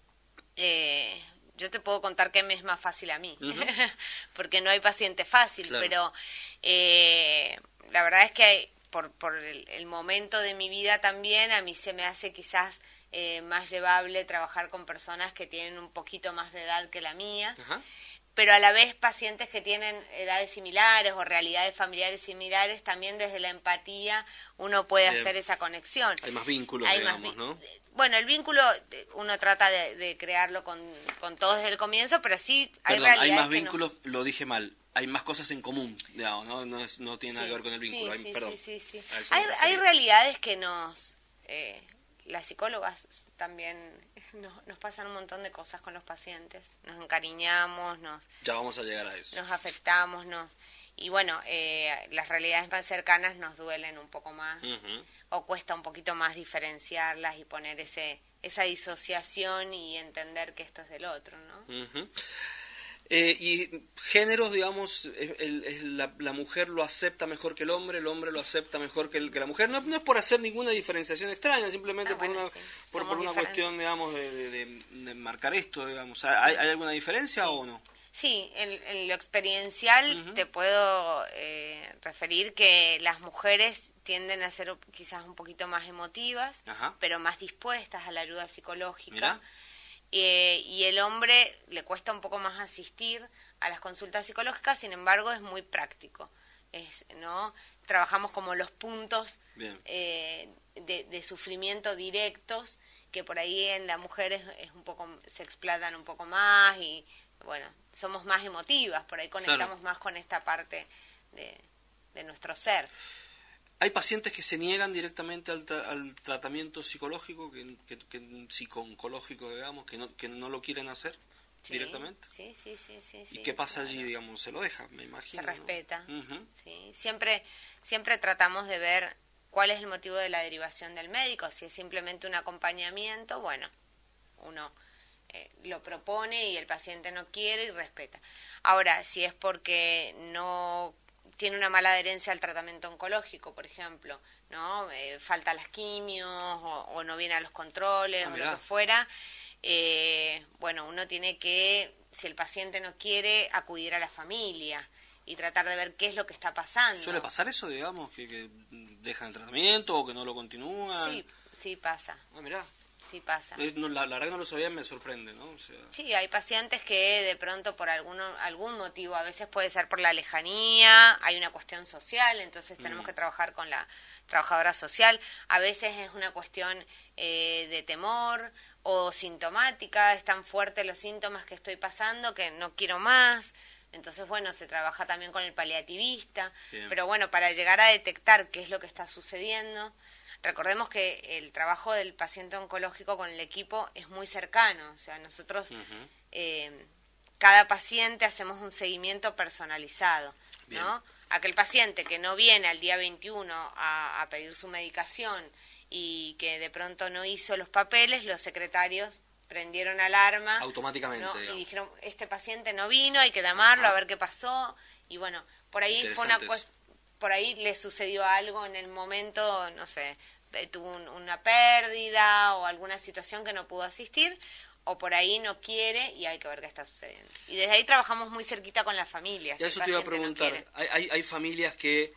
Eh, yo te puedo contar qué me es más fácil a mí, uh-huh. porque no hay paciente fácil, claro. pero eh, la verdad es que hay, por, por el, el momento de mi vida también, a mí se me hace quizás eh, más llevable trabajar con personas que tienen un poquito más de edad que la mía. Uh-huh. pero a la vez pacientes que tienen edades similares o realidades familiares similares, también desde la empatía uno puede Bien. hacer esa conexión. Hay más vínculos, Hay digamos, más, ¿no? Bueno, el vínculo uno trata de, de crearlo con, con todos desde el comienzo, pero sí hay Perdón, realidades hay más que vínculos, nos... lo dije mal, hay más cosas en común, digamos, no, no, es, no tiene nada Sí, que ver con el vínculo, sí, hay, sí, perdón. sí, sí, sí. a eso Hay, me hay refería. realidades que nos... Eh, las psicólogas también nos, nos pasan un montón de cosas con los pacientes. Nos encariñamos, nos, Ya vamos a llegar a eso. nos afectamos, nos... Y bueno, eh, las realidades más cercanas nos duelen un poco más, Ujú. o cuesta un poquito más diferenciarlas y poner ese esa disociación y entender que esto es del otro, ¿no? Ujú. Eh, y géneros, digamos, el- el- el- la, la mujer lo acepta mejor que el hombre, el hombre lo acepta mejor que, el- que la mujer. No, no es por hacer ninguna diferenciación extraña, simplemente Ah, por bueno, una, sí, por, somos por una diferentes. cuestión, digamos, de, de- de- de marcar esto, digamos. ¿Hay, hay alguna diferencia o no? Sí, en, en lo experiencial Ujú. te puedo eh, referir que las mujeres tienden a ser quizás un poquito más emotivas, Ajá. pero más dispuestas a la ayuda psicológica. Mirá. Eh, y el hombre le cuesta un poco más asistir a las consultas psicológicas, sin embargo es muy práctico. Es, ¿no? Trabajamos como los puntos Bien. eh, de, de sufrimiento directos, que por ahí en la mujer es, es un poco, se explotan un poco más y bueno, somos más emotivas, por ahí conectamos Claro. más con esta parte de, de nuestro ser. Hay pacientes que se niegan directamente al, tra- al tratamiento psicológico, que, que, que psico-oncológico, digamos, que no, que no lo quieren hacer Sí, directamente. Sí, sí, sí, sí. ¿Y sí, qué pasa claro. allí, digamos? Se lo deja, me imagino. Se ¿no? respeta. Ujú. Sí, siempre, siempre tratamos de ver cuál es el motivo de la derivación del médico. Si es simplemente un acompañamiento, bueno, uno eh, lo propone y el paciente no quiere y respeta. Ahora, si es porque no tiene una mala adherencia al tratamiento oncológico, por ejemplo, ¿no? Eh, falta las quimios o, o no viene a los controles Ah, o mirá. lo que fuera, eh, bueno, uno tiene que, si el paciente no quiere, acudir a la familia y tratar de ver qué es lo que está pasando. ¿Suele pasar eso, digamos, que, que dejan el tratamiento o que no lo continúan? Sí, sí pasa, Ah, mirá. sí pasa. Eh, no, la, la verdad que no lo sabía, me sorprende, ¿no? O sea, Sí, hay pacientes que de pronto por alguno, algún motivo, a veces puede ser por la lejanía, hay una cuestión social, entonces tenemos Mm. que trabajar con la trabajadora social, a veces es una cuestión eh, de temor o sintomática, es tan fuerte los síntomas que estoy pasando que no quiero más, entonces bueno, se trabaja también con el paliativista, Bien. pero bueno, para llegar a detectar qué es lo que está sucediendo. Recordemos que el trabajo del paciente oncológico con el equipo es muy cercano, o sea, nosotros, Ujú. eh, cada paciente hacemos un seguimiento personalizado, Bien. ¿no? Aquel paciente que no viene al día veintiuno a, a pedir su medicación y que de pronto no hizo los papeles, los secretarios prendieron alarma, Automáticamente, ¿no? digamos. Y dijeron, este paciente no vino, hay que llamarlo Ajá. a ver qué pasó, y bueno, por ahí fue una Interesante eso. cuestión, por ahí le sucedió algo en el momento, no sé, eh, tuvo un- una pérdida o alguna situación que no pudo asistir, o por ahí no quiere y hay que ver qué está sucediendo. Y desde ahí trabajamos muy cerquita con las familias. Y a si eso el te iba a paciente no preguntar. quiere. hay, hay, hay familias que,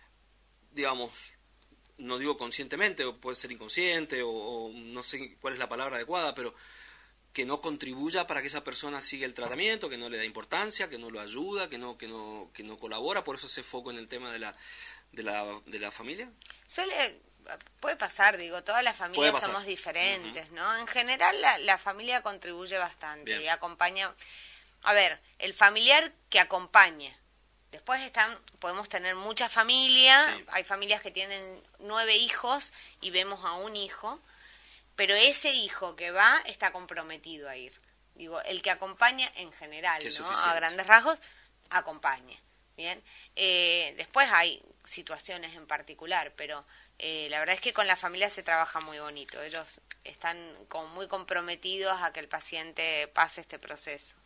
digamos, no digo conscientemente, o puede ser inconsciente, o, o no sé cuál es la palabra adecuada, pero que no contribuya para que esa persona siga el tratamiento, que no le da importancia, que no lo ayuda, que no, que no, que no colabora, por eso se foco en el tema de la, de la, de la familia. Suele, puede pasar, digo, todas las Puede familias pasar. somos diferentes, ¿no? En general la, la familia contribuye bastante Bien. y acompaña. A ver, el familiar que acompaña. Después están, podemos tener mucha familia, Sí. hay familias que tienen nueve hijos y vemos a un hijo, pero ese hijo que va está comprometido a ir. Digo, el que acompaña en general, Que es ¿no? suficiente. A grandes rasgos, acompaña. Bien. Eh, después hay situaciones en particular, pero eh, la verdad es que con la familia se trabaja muy bonito. Ellos están como muy comprometidos a que el paciente pase este proceso.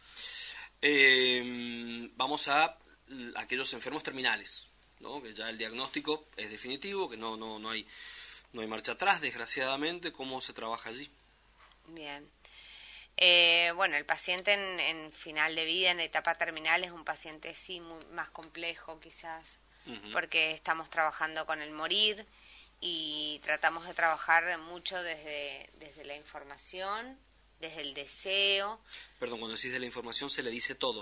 Eh, vamos a l- aquellos enfermos terminales, ¿no? Que ya el diagnóstico es definitivo, que no, no, no hay, no hay marcha atrás, desgraciadamente. ¿Cómo se trabaja allí? Bien. Eh, bueno, el paciente en, en final de vida, en etapa terminal, es un paciente sí muy, más complejo quizás, Ujú. porque estamos trabajando con el morir y tratamos de trabajar mucho desde, desde la información, desde el deseo. Perdón, cuando decís de la información se le dice todo.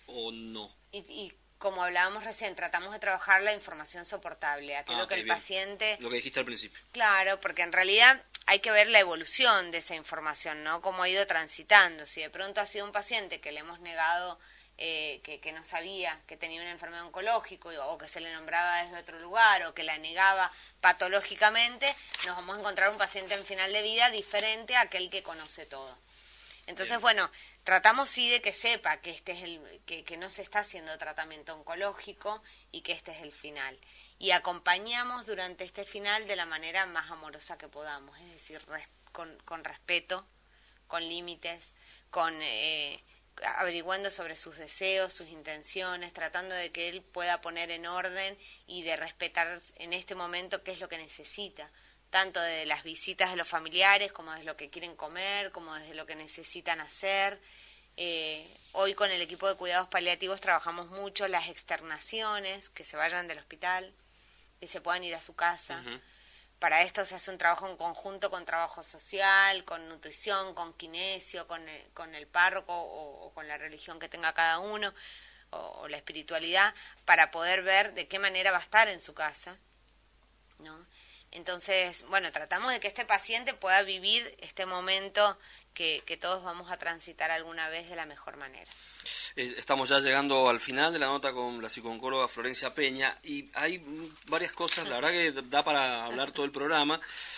o no? Y, y como hablábamos recién, tratamos de trabajar la información soportable, aquello Ah, okay, que el bien. paciente... Lo que dijiste al principio. Claro, porque en realidad hay que ver la evolución de esa información, ¿no? Cómo ha ido transitando. Si de pronto ha sido un paciente que le hemos negado, eh, que, que no sabía que tenía una enfermedad oncológica, o que se le nombraba desde otro lugar, o que la negaba patológicamente, nos vamos a encontrar un paciente en final de vida diferente a aquel que conoce todo. Entonces, bien, bueno, tratamos sí de que sepa que este es el que, que no se está haciendo tratamiento oncológico y que este es el final. Y acompañamos durante este final de la manera más amorosa que podamos, es decir, res, con, con respeto, con límites, con eh, averiguando sobre sus deseos, sus intenciones, tratando de que él pueda poner en orden y de respetar en este momento qué es lo que necesita, tanto de las visitas de los familiares, como desde lo que quieren comer, como desde lo que necesitan hacer. Eh, hoy con el equipo de cuidados paliativos trabajamos mucho las externaciones, que se vayan del hospital, que se puedan ir a su casa. Uh-huh. Para esto se hace un trabajo en conjunto con trabajo social, con nutrición, con kinesio, con el, con el párroco o, o con la religión que tenga cada uno, o, o la espiritualidad, para poder ver de qué manera va a estar en su casa, ¿no? Entonces, bueno, tratamos de que este paciente pueda vivir este momento que, que todos vamos a transitar alguna vez de la mejor manera. Eh, estamos ya llegando al final de la nota con la psicooncóloga Florencia Peña y hay varias cosas, la verdad que da para hablar todo el programa.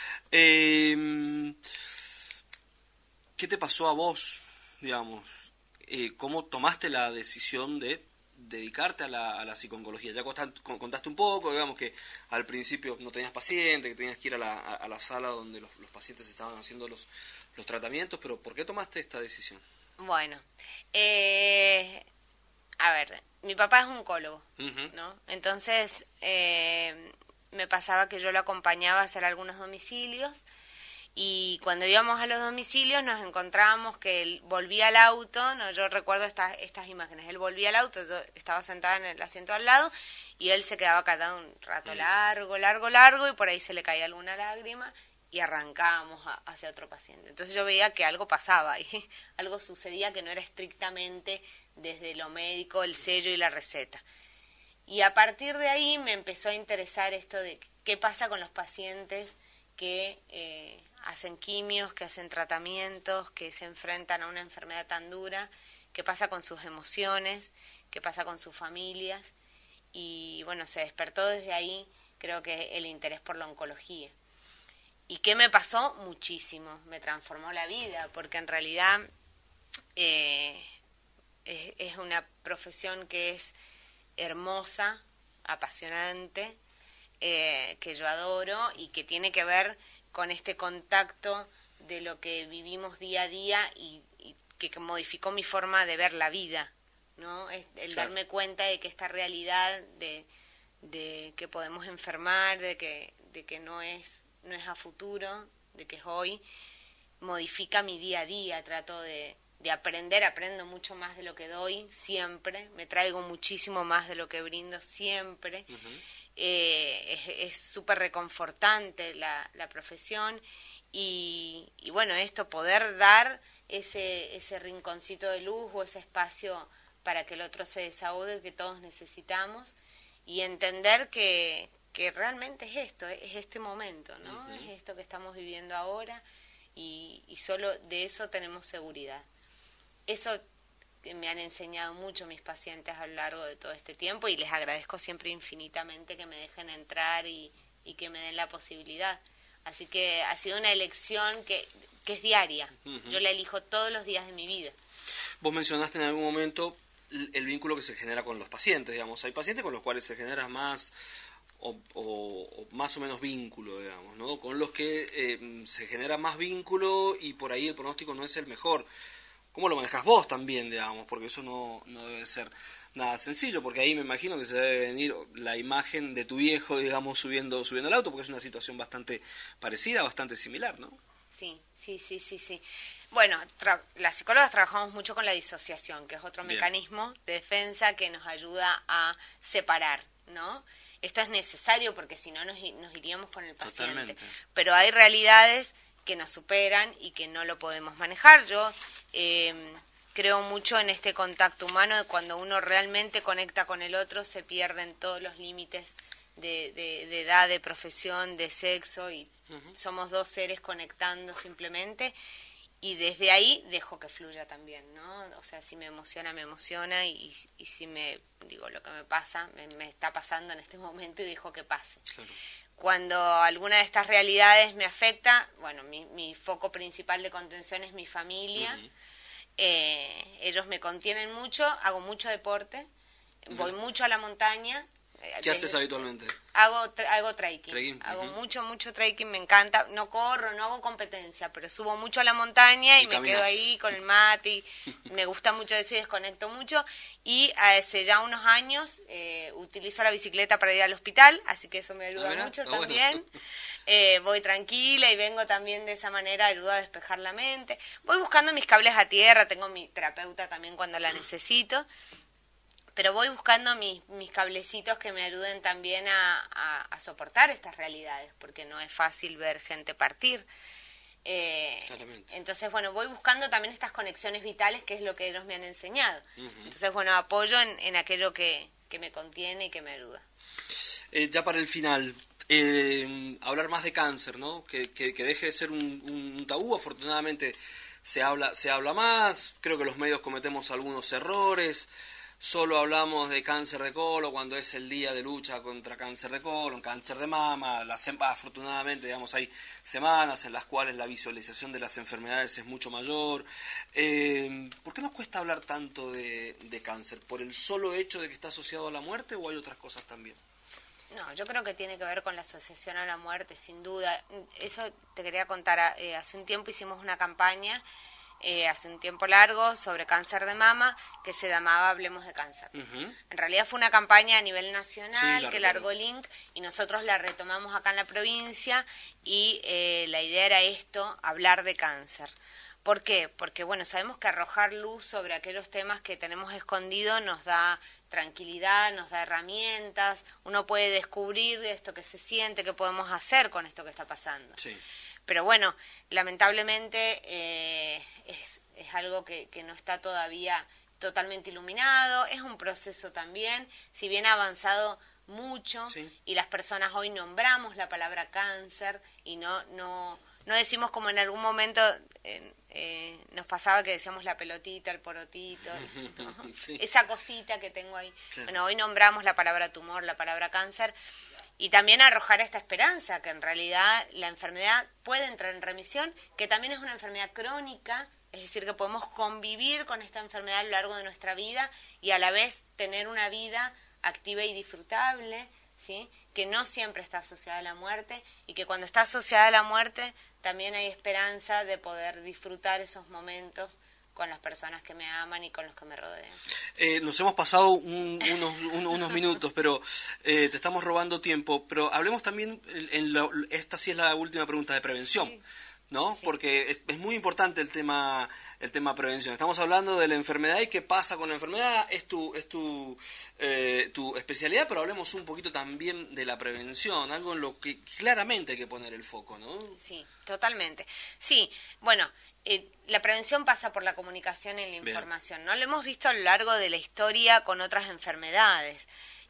Eh, ¿Qué te pasó a vos, digamos? Eh, ¿Cómo tomaste la decisión de dedicarte a la, a la psicooncología? Ya contaste un poco, digamos que al principio no tenías paciente, que tenías que ir a la, a, a la sala donde los, los pacientes estaban haciendo los, los tratamientos, pero ¿por qué tomaste esta decisión? Bueno, eh, a ver, mi papá es oncólogo, uh-huh, ¿no? Entonces eh, me pasaba que yo lo acompañaba a hacer algunos domicilios. Y cuando íbamos a los domicilios nos encontrábamos que él volvía al auto, no, yo recuerdo estas estas imágenes, él volvía al auto, yo estaba sentada en el asiento al lado y él se quedaba callado un rato largo, largo, largo y por ahí se le caía alguna lágrima y arrancábamos a, hacia otro paciente. Entonces yo veía que algo pasaba y algo sucedía que no era estrictamente desde lo médico, el sello y la receta. Y a partir de ahí me empezó a interesar esto de qué pasa con los pacientes que eh, hacen quimios, que hacen tratamientos, que se enfrentan a una enfermedad tan dura, qué pasa con sus emociones, qué pasa con sus familias. Y bueno, se despertó desde ahí, creo que el interés por la oncología. ¿Y qué me pasó? Muchísimo, me transformó la vida, porque en realidad eh, es, es una profesión que es hermosa, apasionante, Eh, que yo adoro y que tiene que ver con este contacto de lo que vivimos día a día y, y que, que modificó mi forma de ver la vida, ¿no? Es el claro. darme cuenta de que esta realidad de, de que podemos enfermar, de que, de que no es, no es a futuro, de que es hoy, modifica mi día a día. Trato de, de aprender, aprendo mucho más de lo que doy siempre, me traigo muchísimo más de lo que brindo siempre. Uh-huh. Eh, es súper reconfortante la, la profesión y, y bueno, esto, poder dar ese, ese rinconcito de luz o ese espacio para que el otro se desahogue que todos necesitamos y entender que, que realmente es esto, es este momento, ¿no? Uh-huh. Es esto que estamos viviendo ahora y, y solo de eso tenemos seguridad. Eso me han enseñado mucho mis pacientes a lo largo de todo este tiempo y les agradezco siempre infinitamente que me dejen entrar y, y que me den la posibilidad. Así que ha sido una elección que, que es diaria. Uh-huh. Yo la elijo todos los días de mi vida. Vos mencionaste en algún momento el vínculo que se genera con los pacientes, digamos. Hay pacientes con los cuales se genera más o, o, o más o menos vínculo, digamos, ¿no? Con los que eh, se genera más vínculo y por ahí el pronóstico no es el mejor. ¿Cómo lo manejas vos también, digamos? Porque eso no, no debe ser nada sencillo, porque ahí me imagino que se debe venir la imagen de tu viejo, digamos, subiendo subiendo el auto, porque es una situación bastante parecida, bastante similar, ¿no? Sí, sí, sí, sí, sí. Bueno, tra- las psicólogas trabajamos mucho con la disociación, que es otro Bien. mecanismo de defensa que nos ayuda a separar, ¿no? Esto es necesario porque si no nos, nos iríamos con el paciente. Totalmente. Pero hay realidades que nos superan y que no lo podemos manejar. Yo eh, creo mucho en este contacto humano, de cuando uno realmente conecta con el otro, se pierden todos los límites de, de, de edad, de profesión, de sexo, y uh-huh. somos dos seres conectando simplemente, y desde ahí dejo que fluya también, ¿no? O sea, si me emociona, me emociona, y, y si me, digo, lo que me pasa, me, me está pasando en este momento y dejo que pase. Claro. Cuando alguna de estas realidades me afecta, bueno, mi, mi foco principal de contención es mi familia. Uh-huh. eh, ellos me contienen mucho, hago mucho deporte, uh-huh. voy mucho a la montaña. ¿Qué haces habitualmente? Hago tra- hago trekking, trekking. hago Uh-huh. mucho, mucho trekking, me encanta. No corro, no hago competencia, pero subo mucho a la montaña y, y me caminas. Quedo ahí con el mate, y me gusta mucho eso y desconecto mucho. Y hace ya unos años eh, utilizo la bicicleta para ir al hospital, así que eso me ayuda ah, mucho ah, también. Bueno. Eh, voy tranquila y vengo también de esa manera, ayuda a despejar la mente. Voy buscando mis cables a tierra, tengo mi terapeuta también cuando la necesito. Pero voy buscando mis, mis cablecitos que me ayuden también a, a, a soportar estas realidades, porque no es fácil ver gente partir. Eh, entonces, bueno, voy buscando también estas conexiones vitales, que es lo que ellos me han enseñado. Uh-huh. Entonces, bueno, apoyo en, en aquello que, que me contiene y que me ayuda. Eh, ya para el final, eh, hablar más de cáncer, ¿no? Que, que, que deje de ser un, un tabú. Afortunadamente se habla, se habla más, creo que los medios cometemos algunos errores. Solo hablamos de cáncer de colon cuando es el día de lucha contra cáncer de colon, cáncer de mama. Las, afortunadamente, digamos, hay semanas en las cuales la visualización de las enfermedades es mucho mayor. Eh, ¿Por qué nos cuesta hablar tanto de, de cáncer? ¿Por el solo hecho de que está asociado a la muerte o hay otras cosas también? No, yo creo que tiene que ver con la asociación a la muerte, sin duda. Eso te quería contar. Eh, hace un tiempo hicimos una campaña Eh, hace un tiempo largo sobre cáncer de mama que se llamaba Hablemos de Cáncer. Uh-huh. En realidad fue una campaña a nivel nacional sí, que largó el link y nosotros la retomamos acá en la provincia y eh, la idea era esto, hablar de cáncer. ¿Por qué? Porque bueno, sabemos que arrojar luz sobre aquellos temas que tenemos escondidos nos da tranquilidad, nos da herramientas, uno puede descubrir esto que se siente, qué podemos hacer con esto que está pasando. Sí. Pero bueno, lamentablemente eh, es, es algo que, que no está todavía totalmente iluminado, es un proceso también, si bien ha avanzado mucho sí. y las personas hoy nombramos la palabra cáncer y no no no decimos como en algún momento eh, eh, nos pasaba que decíamos la pelotita, el porotito, ¿no? sí. esa cosita que tengo ahí. Sí. Bueno, hoy nombramos la palabra tumor, la palabra cáncer. Y también arrojar esta esperanza, que en realidad la enfermedad puede entrar en remisión, que también es una enfermedad crónica, es decir, que podemos convivir con esta enfermedad a lo largo de nuestra vida y a la vez tener una vida activa y disfrutable, ¿sí? Que no siempre está asociada a la muerte y que cuando está asociada a la muerte también hay esperanza de poder disfrutar esos momentos con las personas que me aman y con los que me rodean. Eh, nos hemos pasado un, unos, un, unos minutos, pero eh, te estamos robando tiempo. Pero hablemos también, en lo, esta sí es la última pregunta de prevención, sí. ¿no? Sí. Porque es, es muy importante el tema el tema prevención. Estamos hablando de la enfermedad y qué pasa con la enfermedad, es tu es tu eh, tu especialidad, pero hablemos un poquito también de la prevención, algo en lo que claramente hay que poner el foco, ¿no? Sí, totalmente. Sí, bueno, Eh, la prevención pasa por la comunicación y la información. Bien. No lo hemos visto a lo largo de la historia con otras enfermedades.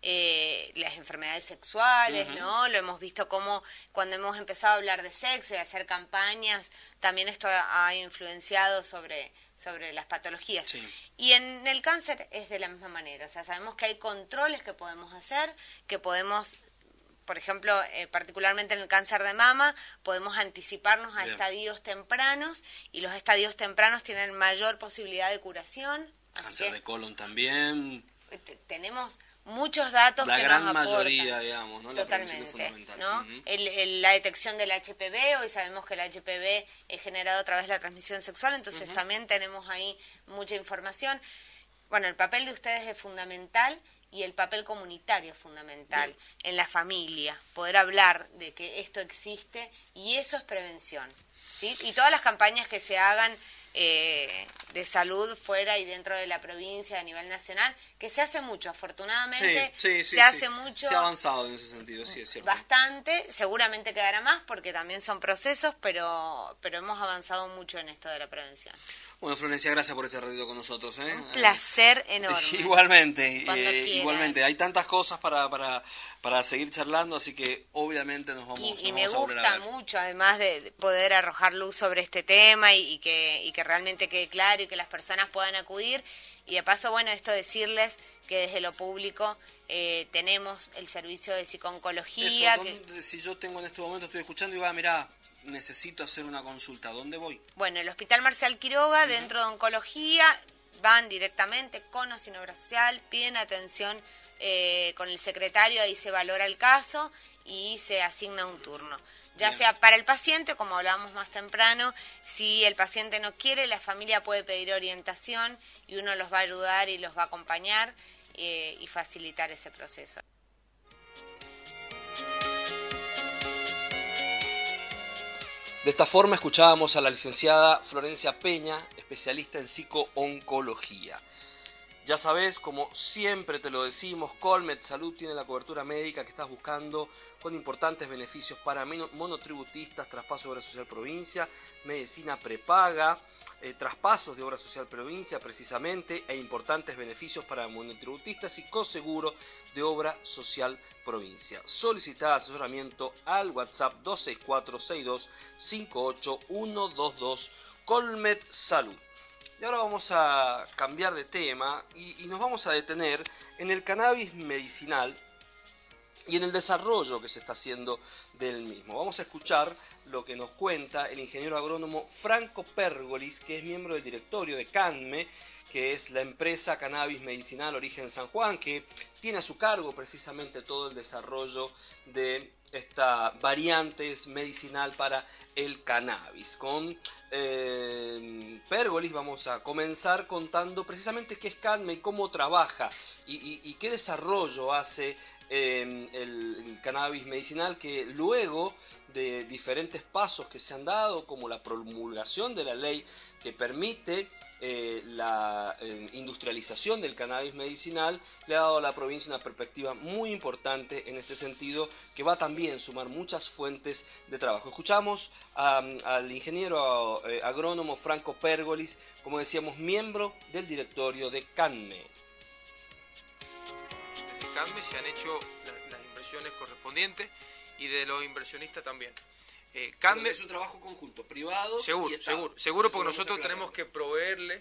Eh, las enfermedades sexuales, uh-huh. ¿no? Lo hemos visto como cuando hemos empezado a hablar de sexo y a hacer campañas, también esto ha, ha influenciado sobre, sobre las patologías. Sí. Y en el cáncer es de la misma manera. O sea, sabemos que hay controles que podemos hacer, que podemos... Por ejemplo, eh, particularmente en el cáncer de mama, podemos anticiparnos a Bien. estadios tempranos y los estadios tempranos tienen mayor posibilidad de curación. Cáncer de colon también. Tenemos muchos datos la que gran nos aportan. mayoría, digamos, ¿no? Totalmente, ¿no? Uh-huh. el, el, la detección del H P V, hoy sabemos que el H P V es generado a través de la transmisión sexual, entonces uh-huh. también tenemos ahí mucha información. Bueno, el papel de ustedes es fundamental. Y el papel comunitario es fundamental Bien. en la familia, poder hablar de que esto existe y eso es prevención, ¿sí? Y todas las campañas que se hagan eh, de salud fuera y dentro de la provincia a nivel nacional, que se hace mucho, afortunadamente sí, sí, sí, se sí. hace mucho. Se ha avanzado en ese sentido, sí, es cierto. Bastante, seguramente quedará más porque también son procesos, pero, pero hemos avanzado mucho en esto de la prevención. Bueno, Florencia, gracias por este ratito con nosotros. ¿eh? Un placer enorme. Igualmente, Cuando eh, quieran. igualmente. Hay tantas cosas para, para, para seguir charlando, así que obviamente nos vamos, Y, nos y vamos me a volver a gusta ver. mucho, además de poder arrojar luz sobre este tema y, y, que, y que realmente quede claro y que las personas puedan acudir. Y de paso, bueno, esto decirles que desde lo público eh, tenemos el servicio de psicooncología. Eso, ¿dónde, que, si yo tengo en este momento, estoy escuchando y va, mirá, necesito hacer una consulta, ¿dónde voy? Bueno, el Hospital Marcial Quiroga, uh-huh. dentro de oncología, van directamente con o sin obra social, piden atención eh, con el secretario, ahí se valora el caso y se asigna un turno. Ya Bien. sea para el paciente, como hablábamos más temprano, si el paciente no quiere, la familia puede pedir orientación y uno los va a ayudar y los va a acompañar eh, y facilitar ese proceso. De esta forma escuchábamos a la licenciada Florencia Peña, especialista en psicooncología. Ya sabes, como siempre te lo decimos, Colmed Salud tiene la cobertura médica que estás buscando con importantes beneficios para monotributistas, traspaso de obra social provincia, medicina prepaga, eh, traspasos de obra social provincia precisamente e importantes beneficios para monotributistas y coseguro de obra social provincia. Solicita asesoramiento al WhatsApp dos seis cuatro seis dos cinco ocho uno dos dos Colmed Salud. Y ahora vamos a cambiar de tema y, y nos vamos a detener en el cannabis medicinal y en el desarrollo que se está haciendo del mismo. Vamos a escuchar lo que nos cuenta el ingeniero agrónomo Franco Pérgolis, que es miembro del directorio de CANME, que es la empresa Cannabis Medicinal Origen San Juan, que tiene a su cargo precisamente todo el desarrollo de esta variante medicinal para el cannabis. Con eh, Pérgolis vamos a comenzar contando precisamente qué es CANME y cómo trabaja y, y, y qué desarrollo hace eh, el, el cannabis medicinal, que luego de diferentes pasos que se han dado, como la promulgación de la ley que permite Eh, la eh, industrialización del cannabis medicinal, le ha dado a la provincia una perspectiva muy importante en este sentido, que va también a sumar muchas fuentes de trabajo. Escuchamos a, al ingeniero eh, agrónomo Franco Pérgolis, como decíamos, miembro del directorio de CANME. Desde CANME se han hecho la, las inversiones correspondientes y de los inversionistas también. Eh, CANME, es un trabajo conjunto, privado seguro, y Estado. seguro, seguro, porque nosotros tenemos que proveerle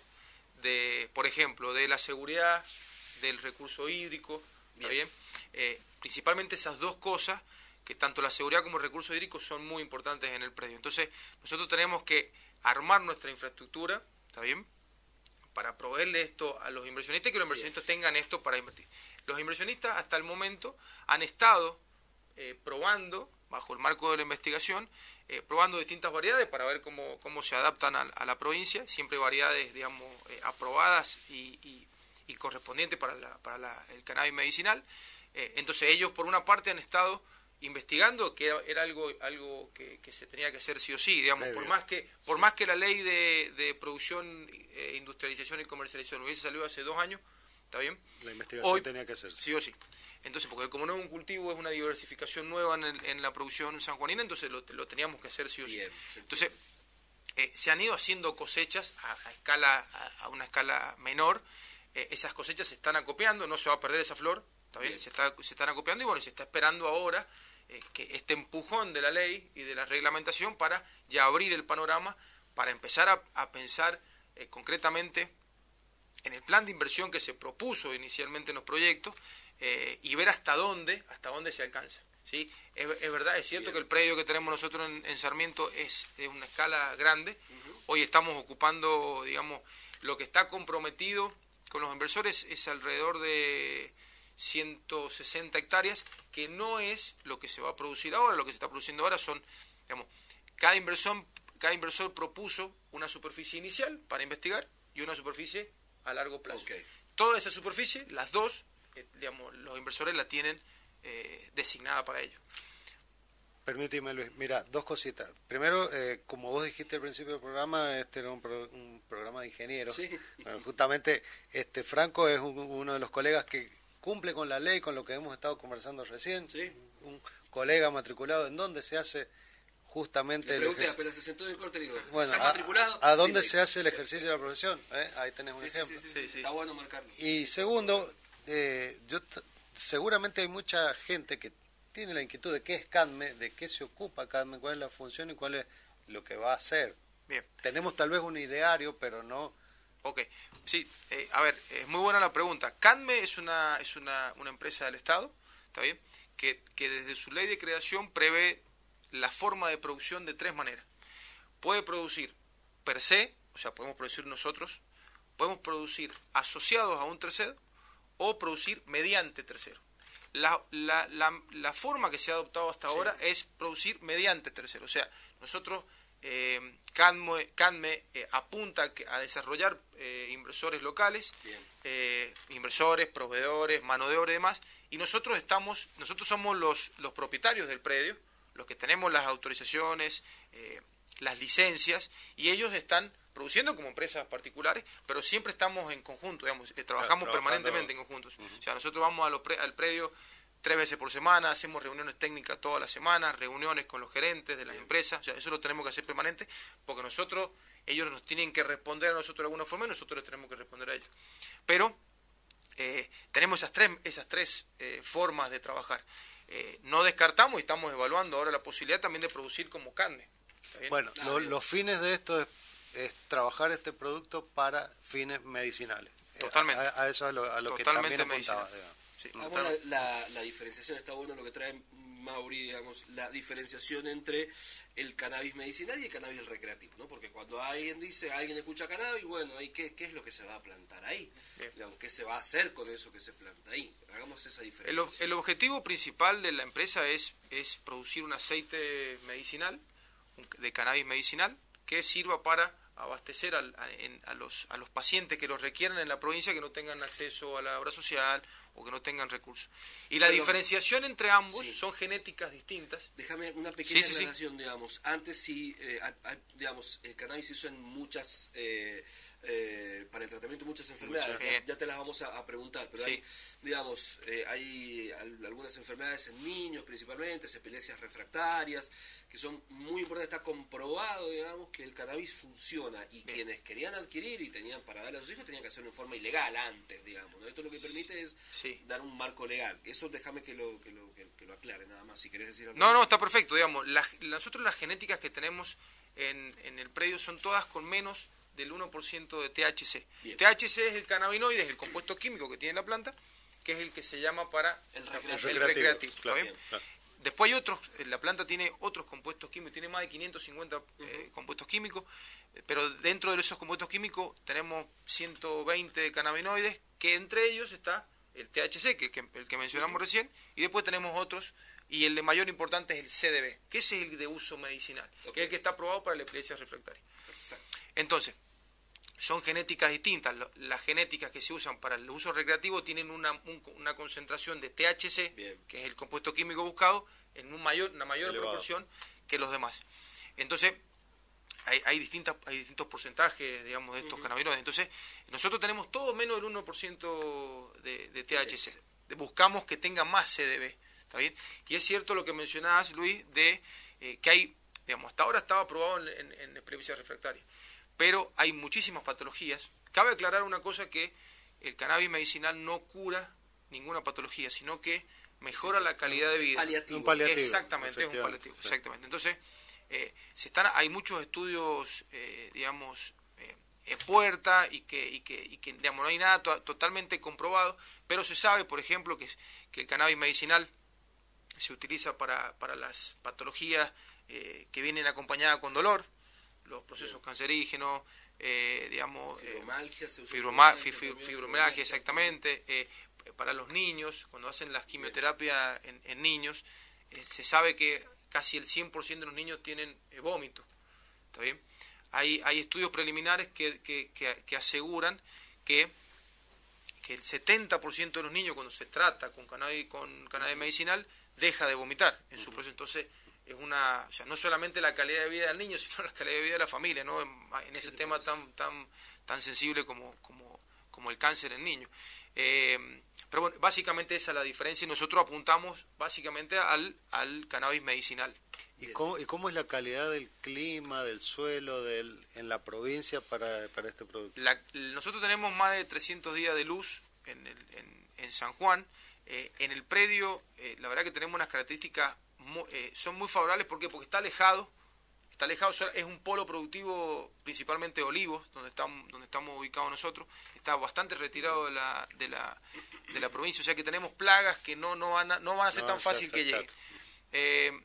de, por ejemplo, de la seguridad, del recurso hídrico, ¿está bien? Eh, principalmente esas dos cosas, que tanto la seguridad como el recurso hídrico son muy importantes en el predio. Entonces, nosotros tenemos que armar nuestra infraestructura, ¿está bien?, para proveerle esto a los inversionistas y que los inversionistas bien. tengan esto para invertir. Los inversionistas hasta el momento han estado eh, probando, bajo el marco de la investigación, eh, probando distintas variedades para ver cómo, cómo se adaptan a, a la provincia, siempre variedades, digamos, eh, aprobadas y, y, y correspondientes para, la, para la, el cannabis medicinal. Eh, entonces ellos, por una parte, han estado investigando, que era, era algo algo que, que se tenía que hacer sí o sí, digamos, por más que por más que la ley de, de producción, eh, industrialización y comercialización hubiese salido hace dos años, ¿está bien? La investigación Hoy, tenía que hacerse. Sí o sí. Entonces, porque como no es un cultivo, es una diversificación nueva en, el, en la producción sanjuanina, entonces lo, lo teníamos que hacer sí o sí. Bien, entonces, eh, se han ido haciendo cosechas a, a escala a, a una escala menor. Eh, esas cosechas se están acopiando, no se va a perder esa flor, ¿está bien? bien. Se, está, se están acopiando y bueno, se está esperando ahora eh, que este empujón de la ley y de la reglamentación para ya abrir el panorama, para empezar a, a pensar eh, concretamente en el plan de inversión que se propuso inicialmente en los proyectos, eh, y ver hasta dónde hasta dónde se alcanza, ¿sí? Es, es verdad, es cierto Bien. que el predio que tenemos nosotros en, en Sarmiento es de una escala grande. Uh-huh. Hoy estamos ocupando, digamos, lo que está comprometido con los inversores es alrededor de ciento sesenta hectáreas, que no es lo que se va a producir ahora. Lo que se está produciendo ahora son, digamos, cada inversión, cada inversor propuso una superficie inicial para investigar y una superficie a largo plazo. Okay. Toda esa superficie, las dos, eh, digamos, los inversores la tienen eh, designada para ello. Permíteme, Luis. Mira, dos cositas. Primero, eh, como vos dijiste al principio del programa, este era un, pro, un programa de ingenieros. Sí. Bueno, justamente este Franco es un, uno de los colegas que cumple con la ley, con lo que hemos estado conversando recién. Sí. Un colega matriculado en donde se hace justamente... Le pregunté, el apenas se sentó en el corte, le digo, bueno, ¿estás matriculado? ¿A, a dónde sí, se hace el ejercicio de la profesión? ¿Eh? Ahí tenés un sí, ejemplo. Sí, sí, sí, sí. Está bueno marcarlo. Y segundo, eh, yo t seguramente hay mucha gente que tiene la inquietud de qué es CADME, de qué se ocupa CADME, cuál es la función y cuál es lo que va a hacer. Bien. Tenemos tal vez un ideario, pero no... Ok, sí, eh, a ver, es muy buena la pregunta. CADME es una es una, una empresa del Estado, ¿está bien? Que, que desde su ley de creación prevé la forma de producción de tres maneras. Puede producir per se, o sea, podemos producir nosotros, podemos producir asociados a un tercero o producir mediante tercero. La, la, la, la forma que se ha adoptado hasta Sí. ahora es producir mediante tercero. O sea, nosotros, eh, CADME, CADME eh, apunta a desarrollar eh, inversores locales, eh, inversores, proveedores, mano de obra y demás, y nosotros estamos, nosotros somos los, los propietarios del predio, los que tenemos las autorizaciones, eh, las licencias, y ellos están produciendo como empresas particulares, pero siempre estamos en conjunto, digamos, eh, trabajamos Trabajando. permanentemente en conjuntos. Uh-huh. O sea, nosotros vamos a los pre al predio tres veces por semana, hacemos reuniones técnicas todas las semanas, reuniones con los gerentes de las empresas, o sea, eso lo tenemos que hacer permanente, porque nosotros, ellos nos tienen que responder a nosotros de alguna forma y nosotros les tenemos que responder a ellos. Pero eh, tenemos esas tres, esas tres eh, formas de trabajar. Eh, no descartamos y estamos evaluando ahora la posibilidad también de producir como CADME. Bueno, lo, los fines de esto es, es trabajar este producto para fines medicinales. Totalmente. A, a eso a lo, a lo que también apuntaba. Sí, ah, bueno, la, la, la diferenciación, está bueno lo que trae Mauri, digamos, la diferenciación entre el cannabis medicinal y el cannabis recreativo, ¿no? Porque cuando alguien dice, alguien escucha cannabis, bueno, ¿y qué, qué es lo que se va a plantar ahí? Digamos, ¿qué se va a hacer con eso que se planta ahí? Hagamos esa diferencia. El, el objetivo principal de la empresa es, es producir un aceite medicinal, de cannabis medicinal, que sirva para abastecer al, a, en, a, los, a los pacientes que los requieran en la provincia, que no tengan acceso a la obra social o que no tengan recursos. Y la Perdón. diferenciación entre ambos Sí. son genéticas distintas. Déjame una pequeña Sí, sí, aclaración, sí. digamos. Antes sí, eh, a, a, digamos, el cannabis se hizo en muchas, eh, eh, para el tratamiento de muchas enfermedades. Ya, ya te las vamos a, a preguntar, pero Sí. hay, digamos, eh, hay al, algunas enfermedades en niños principalmente, epilesias refractarias, que son muy importantes. Está comprobado, digamos, que el cannabis funciona y Bien. quienes querían adquirir y tenían para darle a sus hijos tenían que hacerlo en forma ilegal antes, digamos, ¿no? Esto lo que permite es Sí. dar un marco legal. Eso déjame que lo, que lo, que, que lo aclare nada más, si querés decir algo. No, no, está perfecto, digamos. La, nosotros las genéticas que tenemos en, en el predio son todas con menos del uno por ciento de T H C. Bien. T H C es el cannabinoide, es el compuesto químico que tiene la planta, que es el que se llama para El recreativo. el recreativo, ¿está claro. bien? Después hay otros, la planta tiene otros compuestos químicos, tiene más de quinientos cincuenta eh, compuestos químicos, eh, pero dentro de esos compuestos químicos tenemos ciento veinte cannabinoides, que entre ellos está el T H C, que, que el que mencionamos recién, y después tenemos otros, y el de mayor importante es el C D B, que ese es el de uso medicinal, Ok. que es el que está aprobado para la epilepsia refractaria. Perfecto. Entonces, son genéticas distintas. Lo- Las genéticas que se usan para el uso recreativo tienen una, un- una concentración de T H C, Bien. que es el compuesto químico buscado, en un mayor, una mayor Elevado. proporción que los demás. Entonces, hay, hay, distintas, hay distintos porcentajes, digamos, de estos cannabinoides. Entonces, nosotros tenemos todo menos del uno por ciento de, de T H C. Buscamos que tenga más C D B, ¿está bien? Y es cierto lo que mencionabas, Luis, de eh, que hay, digamos, hasta ahora estaba aprobado en, en, en epilepsia refractaria, pero hay muchísimas patologías. Cabe aclarar una cosa, que el cannabis medicinal no cura ninguna patología, sino que mejora la calidad de vida. Paliativo. Un paliativo. Exactamente, es un efectivamente, paliativo, sí. exactamente. Entonces, eh, se están, hay muchos estudios, eh, digamos, eh, en puerta y que, y que, y que digamos, no hay nada to totalmente comprobado, pero se sabe, por ejemplo, que, que el cannabis medicinal se utiliza para, para las patologías eh, que vienen acompañadas con dolor, los procesos Bien. cancerígenos, eh, digamos, eh, Fibromialgia, se usa fibroma- fibromialgia fi- fi- también, fibromialgia, exactamente. Eh, para los niños, cuando hacen las quimioterapias en, en niños, eh, se sabe que casi el cien por ciento de los niños tienen eh, vómito. ¿Está bien? Hay, hay estudios preliminares que, que, que, que aseguran que, que el setenta por ciento de los niños, cuando se trata con cannabis, con cannabis medicinal, deja de vomitar en su proceso. Entonces, es una, o sea, no solamente la calidad de vida del niño, sino la calidad de vida de la familia, ¿no? En, en ese tema tan tan tan sensible como como como el cáncer en niños. Eh, pero bueno, básicamente esa es la diferencia y nosotros apuntamos básicamente al al cannabis medicinal. ¿Y cómo, ¿Y cómo es la calidad del clima, del suelo, del, en la provincia para, para este producto? La, nosotros tenemos más de trescientos días de luz en, el, en, en San Juan. Eh, en el predio, eh, la verdad que tenemos unas características, muy, eh, son muy favorables. ¿Por qué? Porque está alejado, está alejado, es un polo productivo principalmente de olivos, donde estamos, donde estamos ubicados nosotros. Está bastante retirado de la, de la, de la provincia, o sea que tenemos plagas que no, no, van, a, no van a ser no tan fácil afectar. que lleguen. Eh,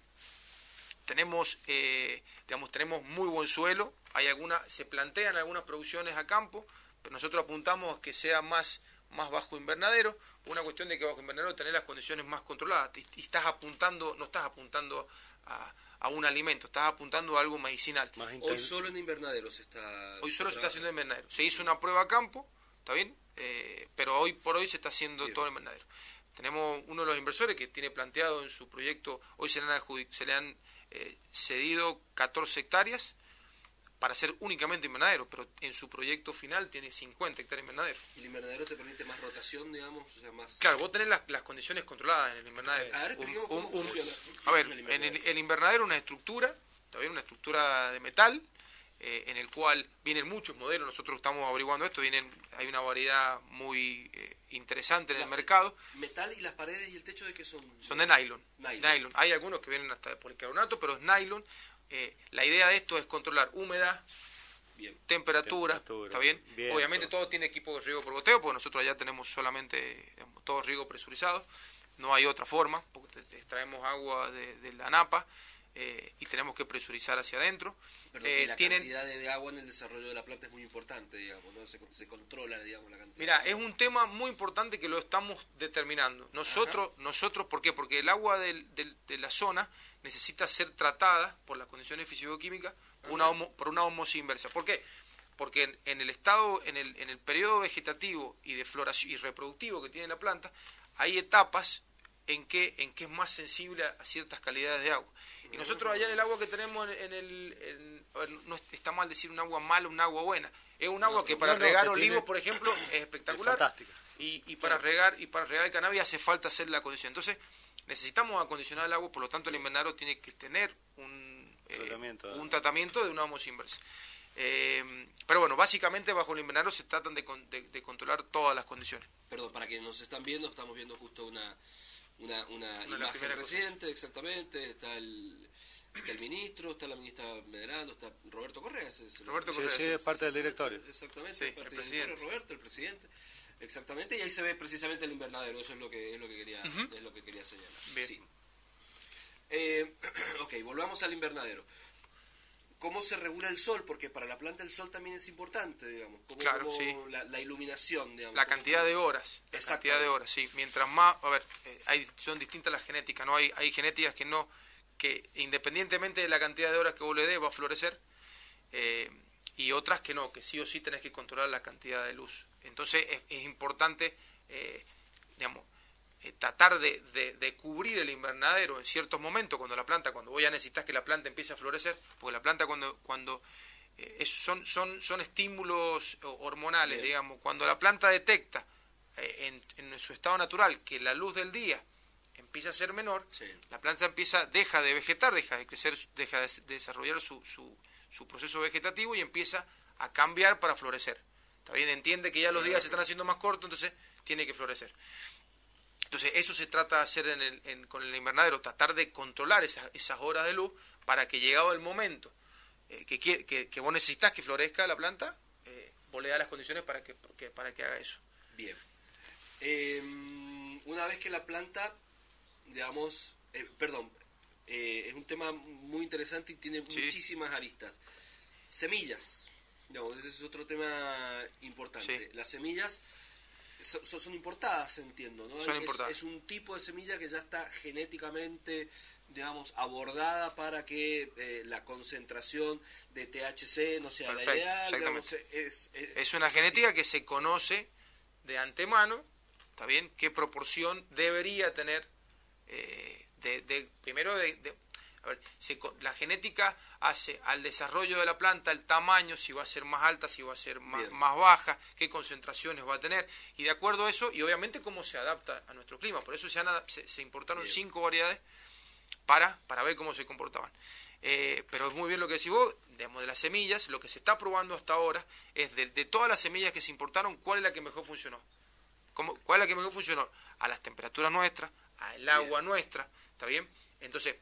tenemos, eh, digamos, tenemos muy buen suelo, hay algunas, se plantean algunas producciones a campo, pero nosotros apuntamos a que sea más, más bajo invernadero, una cuestión de que bajo invernadero tener las condiciones más controladas, y, y estás apuntando, no estás apuntando a, a un alimento, estás apuntando a algo medicinal. Hoy solo en invernadero se está... Hoy solo se está haciendo en invernadero, se hizo una prueba a campo, ¿está bien? Eh, pero hoy por hoy se está haciendo bien. Todo en invernadero. Tenemos uno de los inversores que tiene planteado en su proyecto, hoy se le han, se le han eh, cedido catorce hectáreas para hacer únicamente invernadero, pero en su proyecto final tiene cincuenta hectáreas de invernadero. ¿Y el invernadero te permite más rotación, digamos? O sea, más... Claro, vos tenés las, las condiciones controladas en el invernadero. A ver, expliquemos cómo un, un, funciona. A ver, en el, el invernadero es una estructura, también una estructura de metal, eh, en el cual vienen muchos modelos, nosotros estamos averiguando esto, vienen, hay una variedad muy eh, interesante en la, el mercado. ¿Metal y las paredes y el techo de qué son? Son de nylon. Nylon. nylon. Hay algunos que vienen hasta de policarbonato, pero es nylon. Eh, la idea de esto es controlar humedad, bien. Temperatura, temperatura, ¿está bien? Viento. Obviamente todo tiene equipo de riego por goteo, porque nosotros allá tenemos solamente, digamos, todo riego presurizado, no hay otra forma, porque extraemos agua de, de la napa eh, y tenemos que presurizar hacia adentro. Pero eh, la tienen... cantidad de, de agua en el desarrollo de la planta es muy importante, digamos, ¿no? Se, se controla, digamos, la cantidad. Mira, es un tema muy importante que lo estamos determinando. Nosotros, Ajá. nosotros ¿por qué? Porque el agua del, del, de la zona necesita ser tratada por las condiciones fisicoquímicas por una, homo, por una osmosis inversa. ¿Por qué? Porque en, en el estado, en el, en el periodo vegetativo y de floración y reproductivo que tiene la planta, hay etapas en que, en que es más sensible a ciertas calidades de agua. Y nosotros allá en el agua que tenemos en el... En, a ver, no está mal decir un agua mala, un agua buena. Es un agua no, que para no, regar no, olivos, tiene... por ejemplo, es espectacular. Es fantástica. Y, y para claro. regar y para regar el cannabis hace falta hacer la condición. Entonces, necesitamos acondicionar el agua, por lo tanto el invernadero tiene que tener un, eh, tratamiento, un tratamiento de una osmosis inversa. Eh, pero bueno, básicamente bajo el invernadero se tratan de, de, de controlar todas las condiciones. Perdón, para quienes nos están viendo, estamos viendo justo una... Una, una, una imagen reciente, cosa. Exactamente, está el, está el ministro, está la ministra Medrano, está Roberto Correa. Es, es Roberto Correa, sí, sí, es parte del directorio. Exactamente, sí, es parte el del presidente. directorio, Roberto, el presidente. Exactamente, y ahí se ve precisamente el invernadero, eso es lo que es lo que quería, uh-huh. es lo que quería señalar. Bien. Sí. Eh, ok, volvamos al invernadero. ¿Cómo se regula el sol? Porque para la planta el sol también es importante, digamos. ¿Cómo, claro, cómo sí. La, la iluminación, digamos. La cantidad de horas. La cantidad de horas, sí. Mientras más, a ver, eh, hay, son distintas las genéticas, ¿no? Hay, hay genéticas que no, que independientemente de la cantidad de horas que vos le des, va a florecer. Eh, y otras que no, que sí o sí tenés que controlar la cantidad de luz. Entonces es, es importante, eh, digamos, Eh, tratar de, de, de cubrir el invernadero en ciertos momentos cuando la planta, cuando vos ya necesitas que la planta empiece a florecer, porque la planta cuando cuando eh, es, son son son estímulos hormonales, Bien. digamos, cuando la planta detecta eh, en, en su estado natural que la luz del día empieza a ser menor, sí. la planta empieza deja de vegetar, deja de crecer, deja de, de desarrollar su, su su proceso vegetativo y empieza a cambiar para florecer. Está bien, entiende que ya los días se están haciendo más cortos, entonces tiene que florecer. Entonces eso se trata de hacer en el, en, con el invernadero, tratar de controlar esas, esas horas de luz para que llegado el momento eh, que, que, que vos necesitas que florezca la planta, eh, vos le das las condiciones para que, que, para que haga eso. Bien. Eh, una vez que la planta, digamos, eh, perdón, eh, es un tema muy interesante y tiene sí. muchísimas aristas. Semillas, digamos, ese es otro tema importante. Sí. Las semillas... Son, son importadas, entiendo, ¿no? Son es, importadas. Es un tipo de semilla que ya está genéticamente, digamos, abordada para que eh, la concentración de T H C no sea Perfecto, la ideal. Exactamente. Digamos, es, es, es una genética sí. que se conoce de antemano, ¿está bien? ¿Qué proporción debería tener? Eh, de, de, primero, de, de, A ver, se, la genética hace al desarrollo de la planta, el tamaño, si va a ser más alta, si va a ser más, más baja, qué concentraciones va a tener, y de acuerdo a eso, y obviamente cómo se adapta a nuestro clima. Por eso se, han, se, se importaron Bien. cinco variedades para, para ver cómo se comportaban. Eh, pero es muy bien lo que decís vos, digamos, de las semillas, lo que se está probando hasta ahora es de, de todas las semillas que se importaron, ¿cuál es la que mejor funcionó? ¿Cómo, ¿Cuál es la que mejor funcionó? A las temperaturas nuestras, al agua bien. nuestra, ¿está bien? Entonces,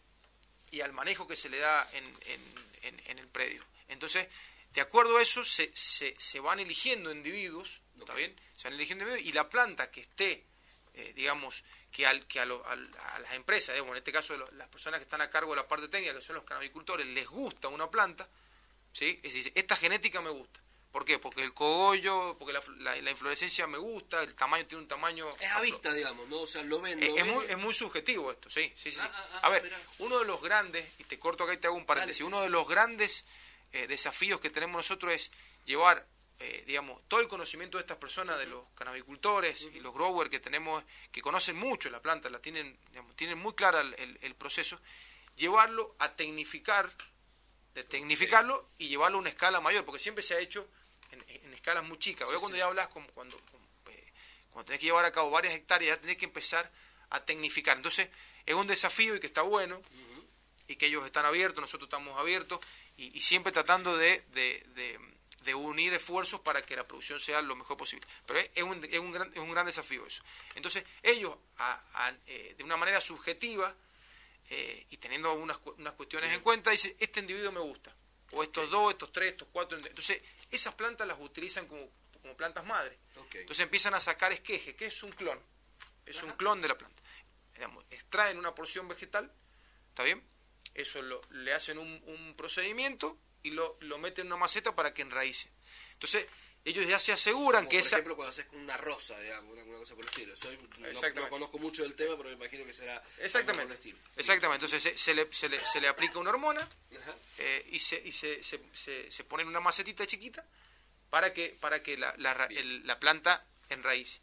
y al manejo que se le da en, en, en, en el predio. Entonces, de acuerdo a eso, se, se, se van eligiendo individuos, ¿está okay. bien? Se van eligiendo individuos, y la planta que esté, eh, digamos, que, al, que a, lo, a, a las empresas, digamos, en este caso lo, las personas que están a cargo de la parte técnica, que son los canabicultores, les gusta una planta, ¿sí? Es decir, esta genética me gusta. ¿Por qué? Porque el cogollo, porque la, la, la inflorescencia me gusta, el tamaño tiene un tamaño... Es a vista, digamos, ¿no? O sea, lo ven, lo es, ven. Es, muy, es muy subjetivo esto, sí, sí, sí. Ah, ah, ah, a ver, mirá. uno de los grandes, y te corto acá y te hago un paréntesis, Dale, sí, uno de los grandes eh, desafíos que tenemos nosotros es llevar, eh, digamos, todo el conocimiento de estas personas, uh-huh. de los canabicultores uh-huh. y los growers que tenemos, que conocen mucho la planta, la tienen, digamos, tienen muy clara el, el, el proceso, llevarlo a tecnificar, de tecnificarlo okay. y llevarlo a una escala mayor, porque siempre se ha hecho en, en escalas muy chicas. Sí, cuando sí. ya hablas como cuando, como, eh, cuando tenés que llevar a cabo varias hectáreas, ya tenés que empezar a tecnificar. Entonces, es un desafío y que está bueno, uh-huh. y que ellos están abiertos, nosotros estamos abiertos, y, y siempre tratando de, de, de, de unir esfuerzos para que la producción sea lo mejor posible. Pero es, es, un, es, un, gran, es un gran desafío eso. Entonces, ellos, a, a, eh, de una manera subjetiva, eh, y teniendo unas, unas cuestiones Bien. en cuenta, dicen, este individuo me gusta, o estos okay. dos, estos tres, estos cuatro. Entonces, esas plantas las utilizan como, como plantas madre. Okay. Entonces empiezan a sacar esqueje, que es un clon. Es Ajá. un clon de la planta. Digamos, extraen una porción vegetal, ¿está bien? Eso lo, le hacen un, un procedimiento y lo, lo meten en una maceta para que enraíce. Entonces, ellos ya se aseguran como que por esa... Por ejemplo, cuando haces con una rosa, digamos, una, una cosa por el estilo. Soy, no, no conozco mucho del tema, pero me imagino que será Exactamente. por el estilo. Exactamente. Entonces se, se, le, se, le, se le aplica una hormona eh, y, se, y se, se, se, se pone en una macetita chiquita para que, para que la, la, el, la planta enraíce.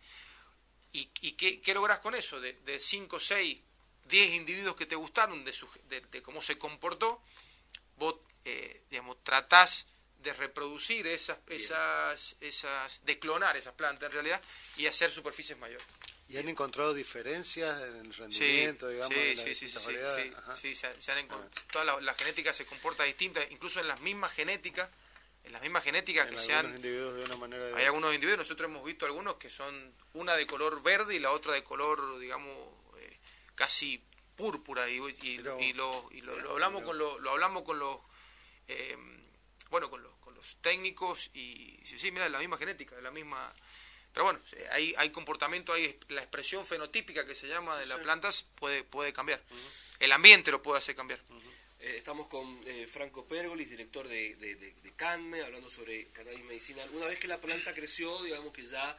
¿Y, y qué, qué lográs con eso? De cinco, seis, diez individuos que te gustaron, de, su, de, de cómo se comportó, vos, eh, digamos, tratás de reproducir esas, esas, esas, de clonar esas plantas en realidad y hacer superficies mayores. ¿Y han encontrado diferencias en el rendimiento, sí, digamos, sí, en las sí, sí, sí, variedades? sí, sí, se, se han encontrado, toda la, la genética se comporta distinta, incluso en las mismas genéticas, en las mismas genéticas que se han... individuos de una manera de... Hay algunos individuos, nosotros hemos visto algunos que son una de color verde y la otra de color, digamos, eh, casi púrpura, y, y, pero, y, lo, y lo, lo hablamos pero, con los, lo hablamos con los, eh, bueno, con los, con los técnicos, y sí, sí, mira, la misma genética, la misma... Pero bueno, hay, hay comportamiento, hay la expresión fenotípica que se llama sí, de las sí. plantas puede, puede cambiar. Uh-huh. El ambiente lo puede hacer cambiar. Uh-huh. Eh, estamos con eh, Franco Pérgolis, director de, de, de, de CANME, hablando sobre cannabis medicinal. Una vez que la planta creció, digamos que ya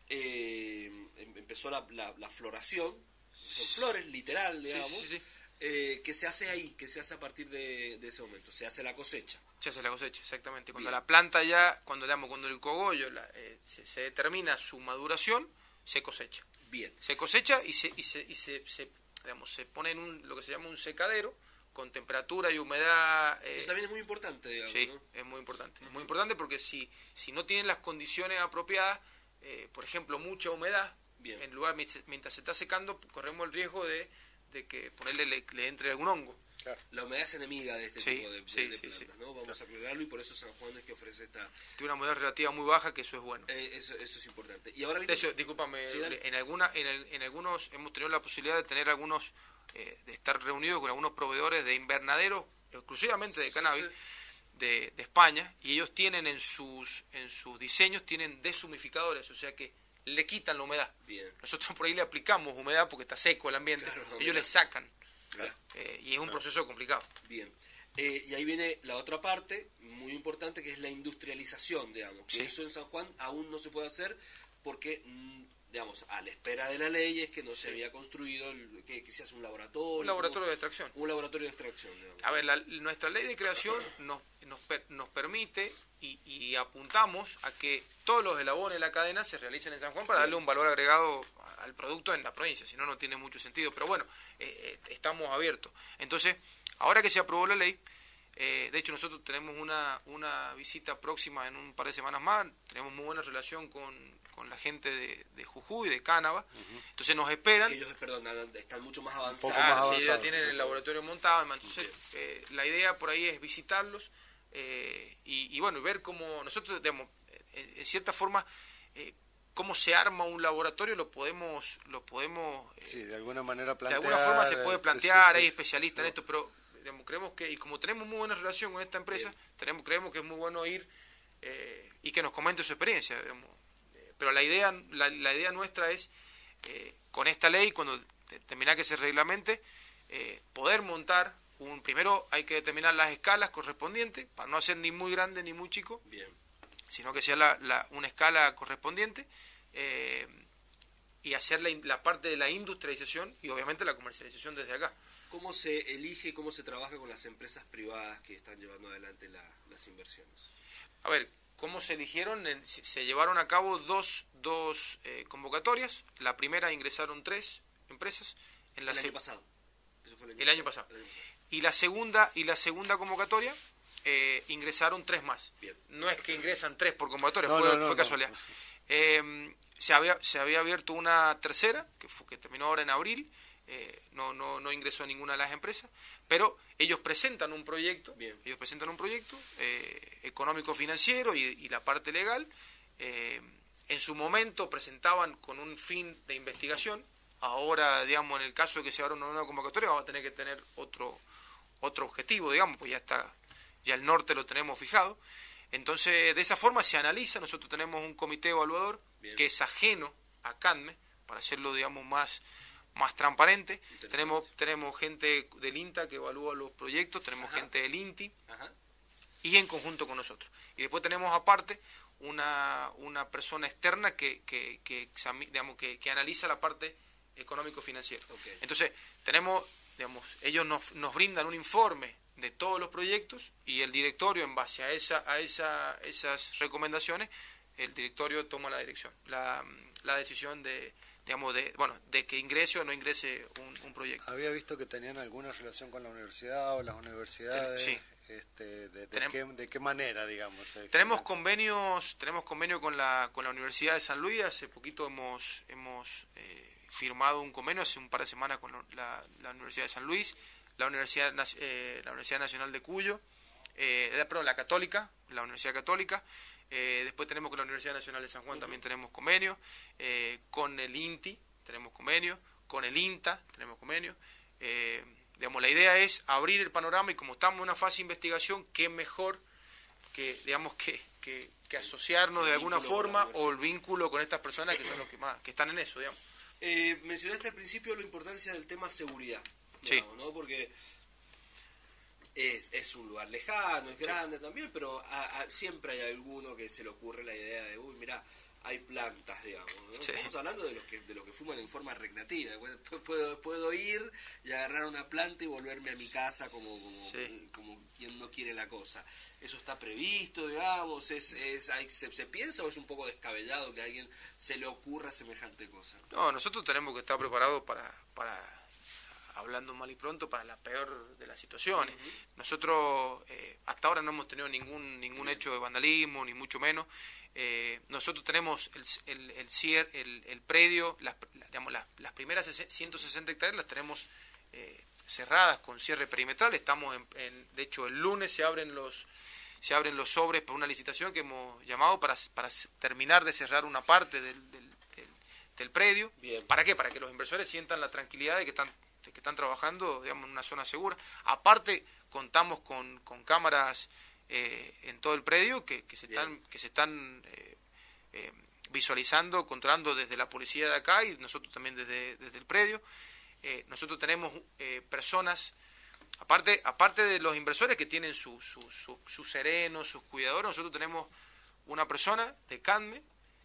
eh, empezó la, la, la floración, son flores, literal, digamos, sí, sí, sí. Eh, ¿qué se hace ahí? ¿Qué se hace a partir de, de ese momento? Se hace la cosecha. Se hace la cosecha, exactamente. Cuando Bien. la planta ya, cuando, digamos, cuando el cogollo la, eh, se, se determina su maduración, se cosecha. Bien. Se cosecha y se, y se, y se, se, digamos, se pone en un, lo que se llama un secadero, con temperatura y humedad. Eh, Eso también es muy importante, digamos, sí, ¿no? es muy importante. Uh-huh. Es muy importante porque si, si no tienen las condiciones apropiadas, eh, por ejemplo, mucha humedad, Bien. en lugar mientras se está secando, corremos el riesgo de, de que ponerle le, le entre algún hongo. Claro. La humedad es enemiga de este sí, tipo de, sí, de sí, plantas, sí. ¿no? Vamos claro. a aclararlo, y por eso San Juan es que ofrece esta... Tiene una humedad relativa muy baja, que eso es bueno. Eh, eso, eso es importante. Y ahora de hecho, discúlpame, ¿Sí, en, alguna, en, el, en algunos hemos tenido la posibilidad de tener algunos, eh, de estar reunidos con algunos proveedores de invernaderos, exclusivamente de cannabis, sí, sí. De, de España, y ellos tienen en sus, en sus diseños, tienen deshumificadores, o sea que le quitan la humedad. Bien. Nosotros por ahí le aplicamos humedad porque está seco el ambiente, claro, ellos mira. le sacan. Claro. Eh, y es un claro. proceso complicado. Bien. Eh, y ahí viene la otra parte muy importante, que es la industrialización, digamos. Que sí. eso en San Juan aún no se puede hacer porque mm, digamos, a la espera de la ley es que no se había construido, el, que, que se hace un laboratorio. Un laboratorio como, de extracción. Un laboratorio de extracción. Digamos. A ver, la, nuestra ley de creación nos, nos, nos permite y, y apuntamos a que todos los eslabones de la cadena se realicen en San Juan para darle un valor agregado al producto en la provincia, si no, no tiene mucho sentido. Pero bueno, eh, estamos abiertos. Entonces, ahora que se aprobó la ley, Eh, de hecho, nosotros tenemos una, una visita próxima en un par de semanas más. Tenemos muy buena relación con, con la gente de, de Jujuy, de Cánaba. Uh-huh. Entonces nos esperan. Ellos, perdón, están mucho más avanzados. Un poco más avanzados. Sí, ya tienen el laboratorio montado. Entonces, eh, la idea por ahí es visitarlos eh, y, y bueno, ver cómo nosotros, digamos, en, en cierta forma, eh, cómo se arma un laboratorio, lo podemos, lo podemos. Eh, sí, de alguna manera plantear. De alguna forma se puede plantear, este, sí, hay sí, especialistas no. en esto, pero digamos, creemos que, y como tenemos muy buena relación con esta empresa, tenemos, creemos que es muy bueno ir eh, y que nos comente su experiencia, digamos. Eh, pero la idea, la, la idea nuestra es, eh, con esta ley, cuando termina que se reglamente, eh, poder montar un, primero hay que determinar las escalas correspondientes, para no hacer ni muy grande ni muy chico, bien, sino que sea la, la, una escala correspondiente, eh, y hacer la, la parte de la industrialización y obviamente la comercialización desde acá. ¿Cómo se elige y cómo se trabaja con las empresas privadas que están llevando adelante la, las inversiones? A ver, ¿cómo se eligieron? Se llevaron a cabo dos, dos eh, convocatorias. La primera ingresaron tres empresas. En la el, se... año pasado. Eso fue el año el año pasado. El año pasado. Y la segunda, y la segunda convocatoria eh, ingresaron tres más. Bien. No es que ingresan tres por convocatoria, no, fue, no, no, fue no, casualidad. no. Eh, se, había, se había abierto una tercera, que, fue, que terminó ahora en abril. Eh, no, no, no ingresó ninguna de las empresas, pero ellos presentan un proyecto, Bien. ellos presentan un proyecto eh, económico-financiero y, y la parte legal. Eh, en su momento presentaban con un fin de investigación. Ahora, digamos, en el caso de que se abra una nueva convocatoria, vamos a tener que tener otro, otro objetivo, digamos, pues ya está, ya el norte lo tenemos fijado. Entonces, de esa forma se analiza. Nosotros tenemos un comité evaluador Bien. que es ajeno a CADME, para hacerlo, digamos, más más transparente. Tenemos tenemos gente del INTA que evalúa los proyectos, tenemos Ajá. gente del INTI Ajá. y en conjunto con nosotros. Y después tenemos aparte una una persona externa que que que, digamos, que, que analiza la parte económico-financiera. Okay. Entonces, tenemos, digamos, ellos nos, nos brindan un informe de todos los proyectos y el directorio, en base a esa a esa esas recomendaciones, el directorio toma la dirección, la, la decisión de digamos, de, bueno, de que ingrese o no ingrese un, un proyecto. Había visto que tenían alguna relación con la universidad o las universidades. Sí. Este, de, de, Tenemos, qué, ¿De qué manera, digamos? Tenemos convenios, tenemos convenio con la con la Universidad de San Luis. Hace poquito hemos hemos eh, firmado un convenio, hace un par de semanas, con la, la Universidad de San Luis, la Universidad eh, la Universidad Nacional de Cuyo, eh, perdón, la Católica, la Universidad Católica. Eh, después tenemos con la Universidad Nacional de San Juan, uh-huh. también tenemos convenio, eh, con el INTI tenemos convenio, con el INTA tenemos convenio. Eh, digamos, la idea es abrir el panorama y como estamos en una fase de investigación, qué mejor que, digamos, que, que, que asociarnos de alguna forma o el vínculo con estas personas que son los que más que están en eso, digamos. Eh, mencionaste al principio la importancia del tema seguridad, digamos, sí. ¿no? Porque Es, es un lugar lejano, es grande sí. también, pero a, a, siempre hay alguno que se le ocurre la idea de, uy, mira, hay plantas, digamos, ¿no? Sí. Estamos hablando de los que de los que fuman en forma recreativa. Puedo, puedo ir y agarrar una planta y volverme a mi casa como como, sí. como quien no quiere la cosa. ¿Eso está previsto, digamos? ¿Es, es, hay, se, ¿Se piensa o es un poco descabellado que a alguien se le ocurra semejante cosa? No, nosotros tenemos que estar preparados para... para... hablando mal y pronto, para la peor de las situaciones. Uh-huh. Nosotros eh, hasta ahora no hemos tenido ningún ningún uh-huh. hecho de vandalismo, ni mucho menos. Eh, nosotros tenemos el el el, cier, el, el predio, las, digamos, las, las primeras ciento sesenta hectáreas las tenemos eh, cerradas con cierre perimetral. Estamos en, en, de hecho, el lunes se abren los se abren los sobres para una licitación que hemos llamado para, para terminar de cerrar una parte del, del, del, del predio. Bien. ¿Para qué? Para que los inversores sientan la tranquilidad de que están que están trabajando, digamos, en una zona segura. Aparte, contamos con, con cámaras eh, en todo el predio que, que se Bien. están que se están eh, eh, visualizando, controlando desde la policía de acá y nosotros también desde, desde el predio. Eh, nosotros tenemos eh, personas, aparte aparte de los inversores que tienen sus su, su, su serenos, sus cuidadores, nosotros tenemos una persona de CADME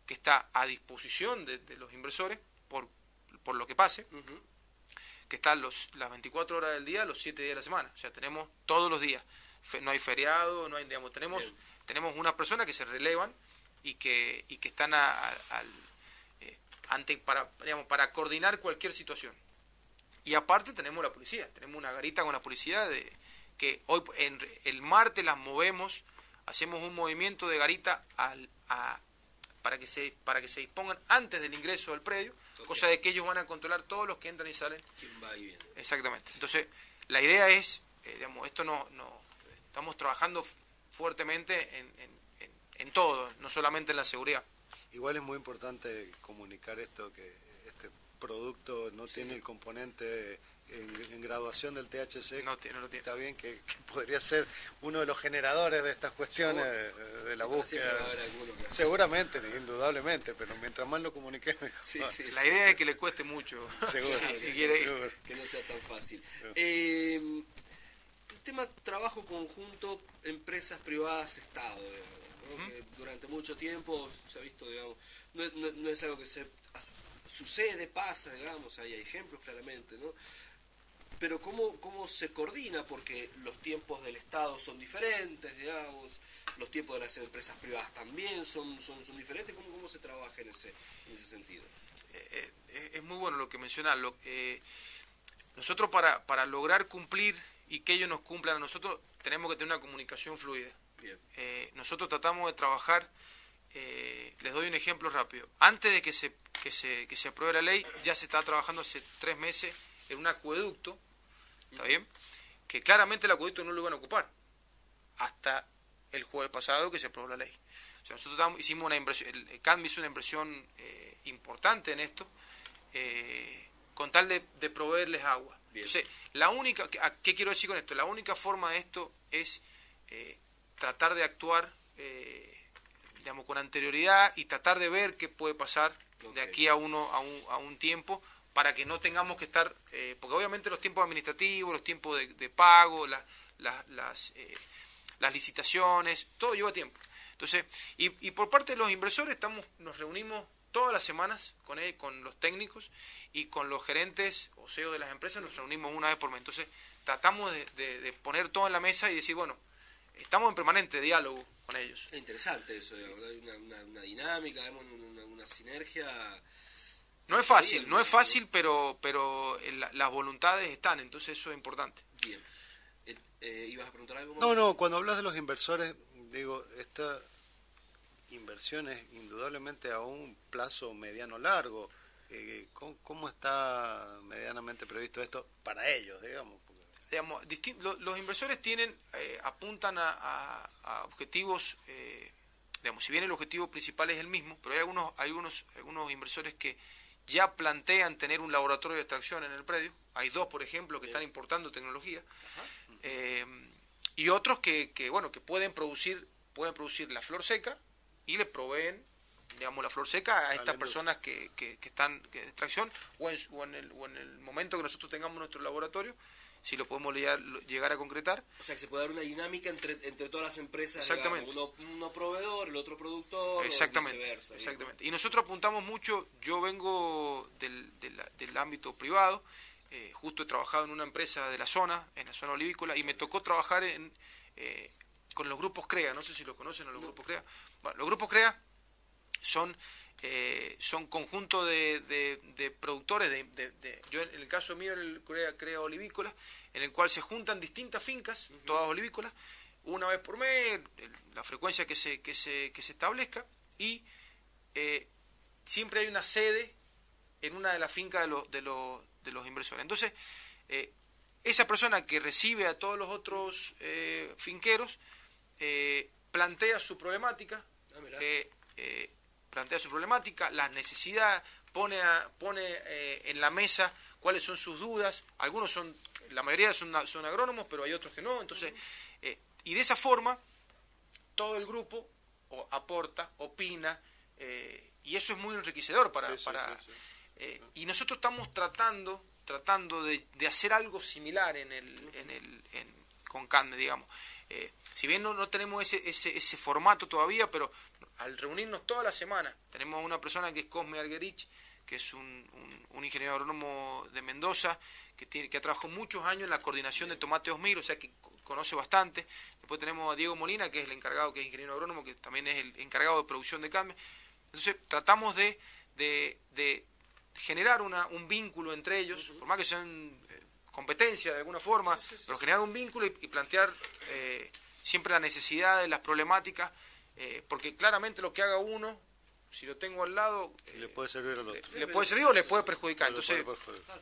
que está a disposición de, de los inversores por, por lo que pase, uh-huh. que está los, las veinticuatro horas del día, los siete días de la semana. O sea, tenemos todos los días. Fe, no hay feriado, no hay, digamos, tenemos, tenemos unas personas que se relevan y que, y que están a, a, al, eh, ante, para, digamos, para coordinar cualquier situación. Y aparte tenemos la policía, tenemos una garita con la policía de que hoy en, el martes las movemos, hacemos un movimiento de garita al, a, para que se para que se dispongan antes del ingreso al predio, okay. cosa de que ellos van a controlar todos los que entran y salen. ¿Quién va y viene? Exactamente. Entonces, la idea es, eh, digamos, esto no, no estamos trabajando fuertemente en, en, en, en todo, no solamente en la seguridad. Igual es muy importante comunicar esto, que este producto no sí. tiene el componente en, en graduación del T H C. No tiene, no tiene. Está bien que, que podría ser uno de los generadores de estas cuestiones de, de la búsqueda. Seguramente, indudablemente, pero mientras más lo comuniques mejor. Sí, sí, la idea es que le cueste mucho. Seguro. Sí, si quiere. Seguro. Que no sea tan fácil. Eh, el tema trabajo conjunto, empresas privadas, Estado, digamos, ¿no? ¿Mm? Que durante mucho tiempo se ha visto, digamos, no, no, no es algo que se sucede, pasa, digamos, ahí hay ejemplos claramente, ¿no? Pero ¿cómo, cómo se coordina? Porque los tiempos del Estado son diferentes, digamos, los tiempos de las empresas privadas también son, son, son diferentes. ¿Cómo, cómo se trabaja en ese, en ese sentido? Eh, eh, es muy bueno lo que mencionas. Lo, eh, nosotros para, para lograr cumplir y que ellos nos cumplan a nosotros, tenemos que tener una comunicación fluida. Bien. Eh, nosotros tratamos de trabajar, eh, les doy un ejemplo rápido. Antes de que se, que, se, que se apruebe la ley, ya se está trabajando hace tres meses en un acueducto, ¿está bien? Que claramente el acueducto no lo iban a ocupar hasta el jueves pasado que se aprobó la ley. O sea, nosotros damos, hicimos una inversión, el C A D M hizo una inversión eh, importante en esto, eh, con tal de, de proveerles agua. Bien. Entonces, la única, ¿qué quiero decir con esto? La única forma de esto es eh, tratar de actuar eh, digamos, con anterioridad y tratar de ver qué puede pasar okay. de aquí a, uno, a, un, a un tiempo, para que no tengamos que estar, eh, porque obviamente los tiempos administrativos, los tiempos de, de pago, la, la, las, eh, las licitaciones, todo lleva tiempo. Entonces, y, y por parte de los inversores estamos, nos reunimos todas las semanas con él, con los técnicos y con los gerentes o C E O de las empresas, nos reunimos una vez por mes. Entonces, tratamos de, de, de poner todo en la mesa y decir, bueno, estamos en permanente diálogo con ellos. Es interesante eso, digamos, hay una, una, una dinámica, una, una sinergia. No es fácil, no es fácil, pero pero la, las voluntades están, entonces eso es importante. Bien. Eh, eh, ¿Ibas a preguntar algo? No, no, cuando hablas de los inversores, digo, esta inversión es indudablemente a un plazo mediano largo. Eh, ¿cómo, ¿Cómo está medianamente previsto esto para ellos, digamos? Porque... digamos distin- lo, los inversores tienen eh, apuntan a, a, a objetivos, eh, digamos, si bien el objetivo principal es el mismo, pero hay algunos, hay algunos, algunos inversores que ya plantean tener un laboratorio de extracción en el predio. Hay dos, por ejemplo, que Bien. están importando tecnología. Eh, y otros que, que, bueno, que pueden producir pueden producir la flor seca y le proveen, digamos, la flor seca a estas personas que, que, que están que de extracción o en, o, en el, o en el momento que nosotros tengamos nuestro laboratorio, si lo podemos llegar, llegar a concretar. O sea, que se puede dar una dinámica entre, entre todas las empresas, exactamente. Digamos, uno, uno proveedor, el otro productor, exactamente, o viceversa. Exactamente. Digamos. Y nosotros apuntamos mucho, yo vengo del, del, del ámbito privado, eh, justo he trabajado en una empresa de la zona, en la zona olivícola, y me tocó trabajar en, eh, con los grupos CREA, no sé si lo conocen a los no. grupos CREA. Bueno, los grupos CREA son... Eh, son conjuntos de, de, de productores, de, de, de, yo en el caso mío, el crea, crea olivícola, en el cual se juntan distintas fincas, uh-huh. todas olívicolas, una vez por mes, la frecuencia que se, que se, que se establezca, y eh, siempre hay una sede en una de las fincas de, los de, los de los inversores. Entonces, eh, esa persona que recibe a todos los otros eh, finqueros, eh, plantea su problemática, ah, eh, eh, plantea su problemática, las necesidades, pone, a, pone eh, en la mesa cuáles son sus dudas. Algunos son, la mayoría son, son agrónomos, pero hay otros que no. Entonces, eh, y de esa forma, todo el grupo o, aporta, opina, eh, y eso es muy enriquecedor para... Sí, para sí, sí, sí. Eh, y nosotros estamos tratando tratando de, de hacer algo similar en el, en el, en, con C A D M E, digamos. Eh, si bien no, no tenemos ese, ese, ese formato todavía, pero al reunirnos toda la semana, tenemos una persona que es Cosme Arguerich, que es un, un, un ingeniero agrónomo de Mendoza, que tiene que ha trabajado muchos años en la coordinación de tomate osmiro, o sea que conoce bastante. Después tenemos a Diego Molina, que es el encargado, que es ingeniero agrónomo, que también es el encargado de producción de carne. Entonces tratamos de, de, de generar una, un vínculo entre ellos, uh-huh. por más que sean eh, competencia de alguna forma, sí, sí, sí, pero generar un vínculo y, y plantear eh, siempre la necesidad de las problemáticas, eh, porque claramente lo que haga uno, si lo tengo al lado, eh, le puede servir al otro. Le, le puede servir o le puede perjudicar. Entonces, puede perjudicar.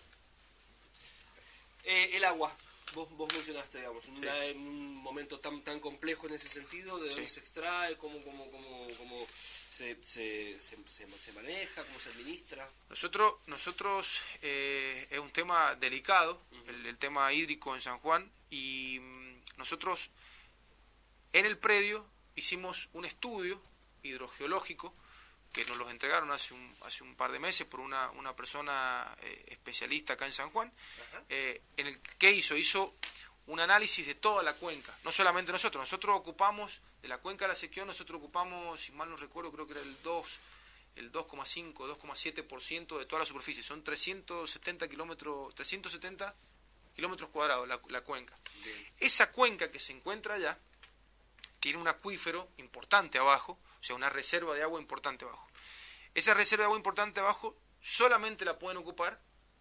Eh, el agua, vos, vos mencionaste, digamos, una, sí. un momento tan tan complejo en ese sentido, de dónde sí. se extrae, cómo, cómo, cómo, cómo se, se, se, se, se maneja, cómo se administra. Nosotros, nosotros eh, es un tema delicado, uh-huh. el, el tema hídrico en San Juan, y mm, nosotros en el predio hicimos un estudio hidrogeológico que nos los entregaron hace un, hace un par de meses por una, una persona eh, especialista acá en San Juan, eh, en el que hizo, hizo un análisis de toda la cuenca, no solamente nosotros, nosotros ocupamos, de la cuenca de la Sequión, nosotros ocupamos, si mal no recuerdo, creo que era el dos, el dos coma cinco, dos coma siete por ciento de toda la superficie, son trescientos setenta kilómetros, trescientos setenta kilómetros cuadrados la, la cuenca. Bien. Esa cuenca que se encuentra allá, tiene un acuífero importante abajo, o sea, una reserva de agua importante abajo. Esa reserva de agua importante abajo solamente la pueden ocupar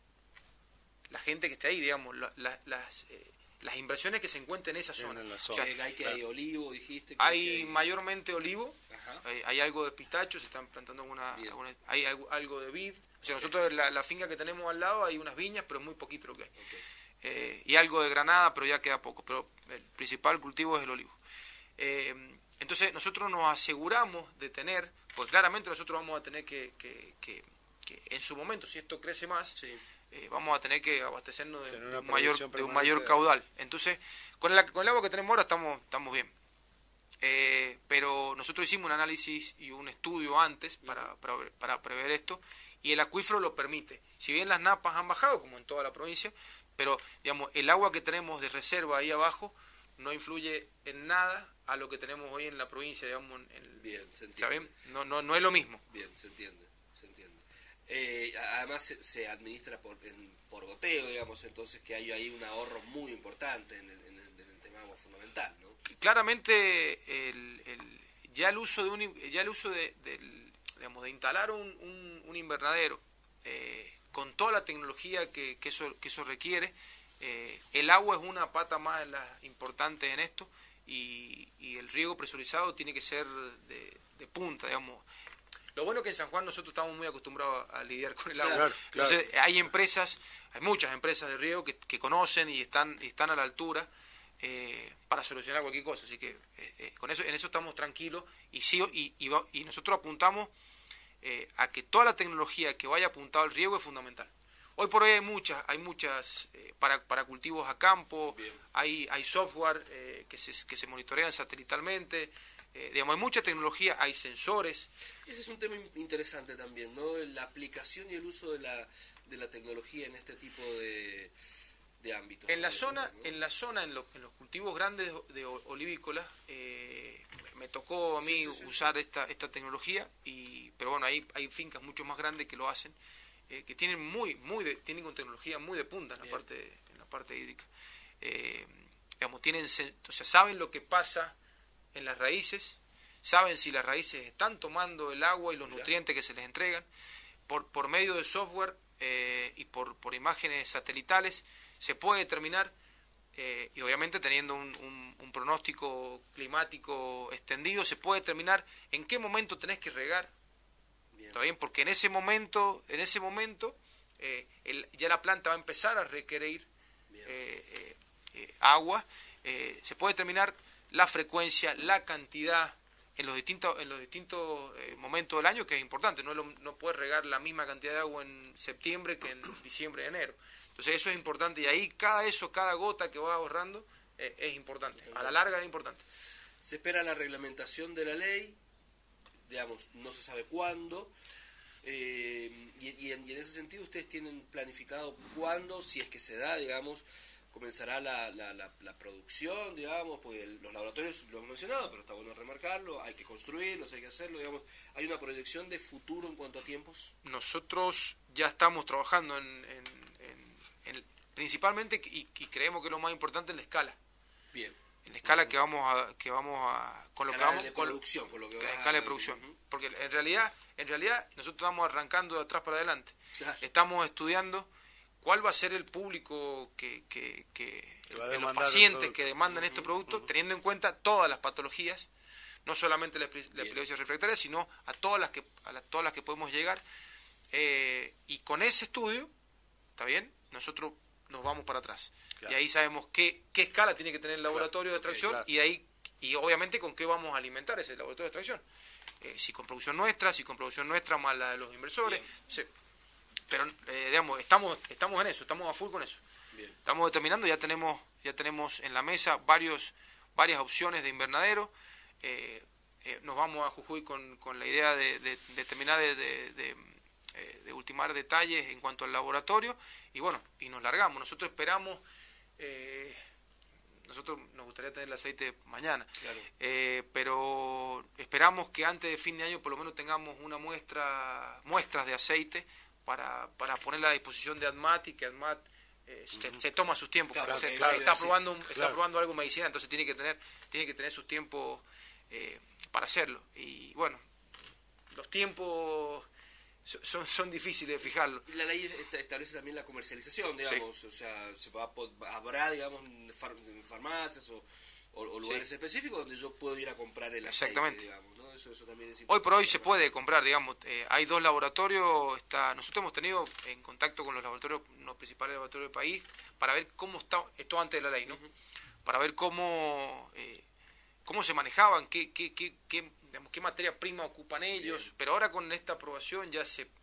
la gente que esté ahí, digamos, la, la, las, eh, las inversiones que se encuentran en esa zona. En la zona. O sea, hay que hay olivo, dijiste. Que hay, que hay mayormente olivo, hay, hay algo de pistacho, se están plantando alguna, alguna hay algo, algo de vid. O sea, nosotros la, la finca que tenemos al lado hay unas viñas, pero es muy poquito lo que hay. Okay. Eh, y algo de granada, pero ya queda poco. Pero el principal cultivo es el olivo. Eh, entonces nosotros nos aseguramos de tener, pues claramente nosotros vamos a tener que, que, que, que en su momento, si esto crece más, sí. eh, vamos a tener que abastecernos de, de, un, mayor, de un mayor caudal. Entonces, con el, con el agua que tenemos ahora estamos, estamos bien. Eh, pero nosotros hicimos un análisis y un estudio antes para, para, para prever esto, y el acuífero lo permite. Si bien las napas han bajado, como en toda la provincia, pero digamos el agua que tenemos de reserva ahí abajo no influye en nada a lo que tenemos hoy en la provincia, digamos. En, bien, se entiende. ¿Saben? No, no, no es lo mismo. Bien, se entiende, se entiende. Eh, además se, se administra por, en, por goteo, digamos, entonces que hay ahí un ahorro muy importante en el, en el, en el tema agua fundamental, ¿no? Claramente el, el, ya el uso de un, ya el uso de, de, digamos, de instalar un, un, un invernadero eh, con toda la tecnología que, que eso que eso requiere. Eh, el agua es una pata más de las importantes en esto, y, y el riego presurizado tiene que ser de, de punta, digamos. Lo bueno es que en San Juan nosotros estamos muy acostumbrados a, a lidiar con el claro, agua. Claro. Entonces hay empresas, hay muchas empresas de riego que, que conocen y están, y están a la altura eh, para solucionar cualquier cosa. Así que eh, eh, con eso, en eso estamos tranquilos, y, sí, y, y, y nosotros apuntamos eh, a que toda la tecnología que vaya apuntada al riego es fundamental. Hoy por hoy hay muchas, hay muchas eh, para, para cultivos a campo, hay, hay software eh, que, se, que se monitorean satelitalmente, eh, digamos, hay mucha tecnología, hay sensores. Ese es un tema interesante también, ¿no? La aplicación y el uso de la, de la tecnología en este tipo de, de ámbitos. En la zona, ¿no? en la zona, en, lo, en los cultivos grandes de olivícolas, eh, me tocó a mí sí, sí, sí, usar sí. esta esta tecnología, y pero bueno, hay, hay fincas mucho más grandes que lo hacen. Eh, que tienen muy muy de, tienen con tecnología muy de punta en la Bien. parte en la parte hídrica, eh, digamos, tienen, o sea, saben lo que pasa en las raíces, saben si las raíces están tomando el agua y los Mira. nutrientes que se les entregan por por medio de software eh, y por por imágenes satelitales se puede determinar, eh, y obviamente teniendo un, un, un pronóstico climático extendido se puede determinar en qué momento tenés que regar. ¿Está bien? Porque en ese momento, en ese momento eh, el, ya la planta va a empezar a requerir eh, eh, eh, agua. Eh, se puede determinar la frecuencia, la cantidad en los distintos en los distintos eh, momentos del año, que es importante. No, lo, no puedes regar la misma cantidad de agua en septiembre que en diciembre y enero. Entonces eso es importante, y ahí cada eso, cada gota que vas ahorrando eh, es importante. A la larga es importante. Se espera la reglamentación de la ley, digamos, no se sabe cuándo, eh, y, y, en, y en ese sentido ustedes tienen planificado cuándo, si es que se da, digamos, comenzará la, la, la, la producción, digamos, porque el, los laboratorios lo hemos mencionado, pero está bueno remarcarlo, hay que construirlos, hay que hacerlo, digamos. ¿Hay una proyección de futuro en cuanto a tiempos? Nosotros ya estamos trabajando en, en, en, en principalmente, y, y creemos que lo más importante es la escala. Bien. En la escala que vamos a, que vamos a, con lo que vamos, de producción, con lo que la escala de producción, uh-huh. Porque en realidad, en realidad nosotros estamos arrancando de atrás para adelante. Claro. Estamos estudiando cuál va a ser el público que, que, que que el, los pacientes que demandan uh-huh, este producto, uh-huh. teniendo en cuenta todas las patologías, no solamente la, la epilepsia refractaria, sino a todas las que a la, todas las que podemos llegar, eh, y con ese estudio, ¿está bien? Nosotros nos vamos para atrás. Claro. Y ahí sabemos qué, qué escala tiene que tener el laboratorio claro, de extracción, okay, claro. y ahí y obviamente con qué vamos a alimentar ese laboratorio de extracción. Eh, si con producción nuestra, si con producción nuestra más la de los inversores. Sí. Pero eh, digamos, estamos estamos en eso, estamos a full con eso. Bien. Estamos determinando, ya tenemos ya tenemos en la mesa varios varias opciones de invernadero. Eh, eh, nos vamos a Jujuy con, con la idea de, de, de terminar de, de, de Eh, de ultimar detalles en cuanto al laboratorio y bueno, y nos largamos. Nosotros esperamos, eh, nosotros nos gustaría tener el aceite mañana, claro. eh, pero esperamos que antes de fin de año por lo menos tengamos una muestra, muestras de aceite para, para ponerla a disposición de ADMAT, y que ADMAT eh, uh-huh. se, se toma sus tiempos, claro, se, claro, está, sí, probando, claro. está probando algo medicinal, entonces tiene que tener, tiene que tener sus tiempos eh, para hacerlo. Y bueno, los tiempos Son, son difíciles de fijarlo. La ley establece también la comercialización, digamos, sí. o sea, se va, habrá, digamos, far, farmacias o, o, o lugares sí. específicos donde yo puedo ir a comprar el aceite. Exactamente. Digamos, ¿no? Eso, eso también es importante. Hoy por hoy se puede comprar, digamos, eh, hay dos laboratorios, está, nosotros hemos tenido en contacto con los laboratorios, los principales laboratorios del país, para ver cómo está, esto antes de la ley, ¿no? Uh-huh. Para ver cómo, eh, cómo se manejaban, qué, qué, qué, qué digamos, qué materia prima ocupan ellos. Bien. Pero ahora con esta aprobación ya se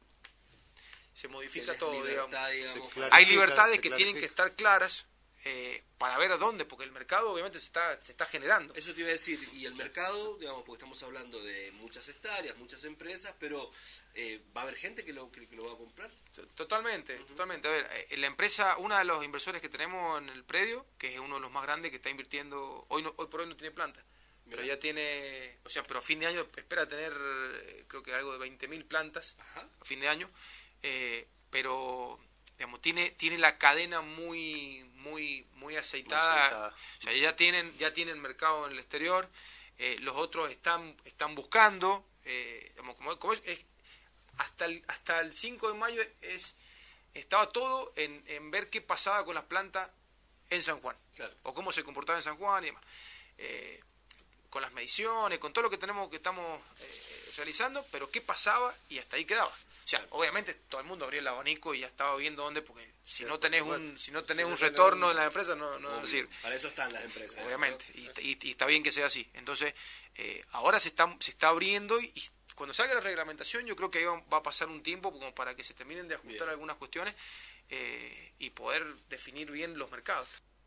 se modifica todo, libertad, digamos. digamos. Hay libertades que tienen que estar claras eh, para ver a dónde, porque el mercado obviamente se está se está generando. Eso te iba a decir, y el mercado, digamos, porque estamos hablando de muchas hectáreas, muchas empresas, pero eh, ¿va a haber gente que lo, que, que lo va a comprar? Totalmente, uh-huh. totalmente. A ver, eh, la empresa, uno de los inversores que tenemos en el predio, que es uno de los más grandes, que está invirtiendo, hoy no, hoy por hoy no tiene planta, pero ya tiene, o sea, pero a fin de año espera tener, eh, creo que algo de veinte mil plantas. Ajá. A fin de año, eh, pero digamos tiene tiene la cadena muy muy muy aceitada, muy aceitada. O sea, ya tienen ya tienen mercado en el exterior, eh, los otros están están buscando, eh, digamos, como, como es, es hasta el hasta el cinco de mayo es estaba todo en, en ver qué pasaba con las plantas en San Juan, claro. o cómo se comportaba en San Juan y demás. Eh, con las mediciones, con todo lo que tenemos que estamos eh, realizando, pero qué pasaba y hasta ahí quedaba. O sea, obviamente todo el mundo abría el abanico y ya estaba viendo dónde, porque si sí, no tenés un si no tenés si un no retorno un... en las empresas no, no sirve. Para eso están las empresas. Obviamente, ¿no? y, y, y está bien que sea así. Entonces, eh, ahora se está se está abriendo y, y cuando salga la reglamentación yo creo que ahí va, va a pasar un tiempo como para que se terminen de ajustar bien. algunas cuestiones eh, y poder definir bien los mercados.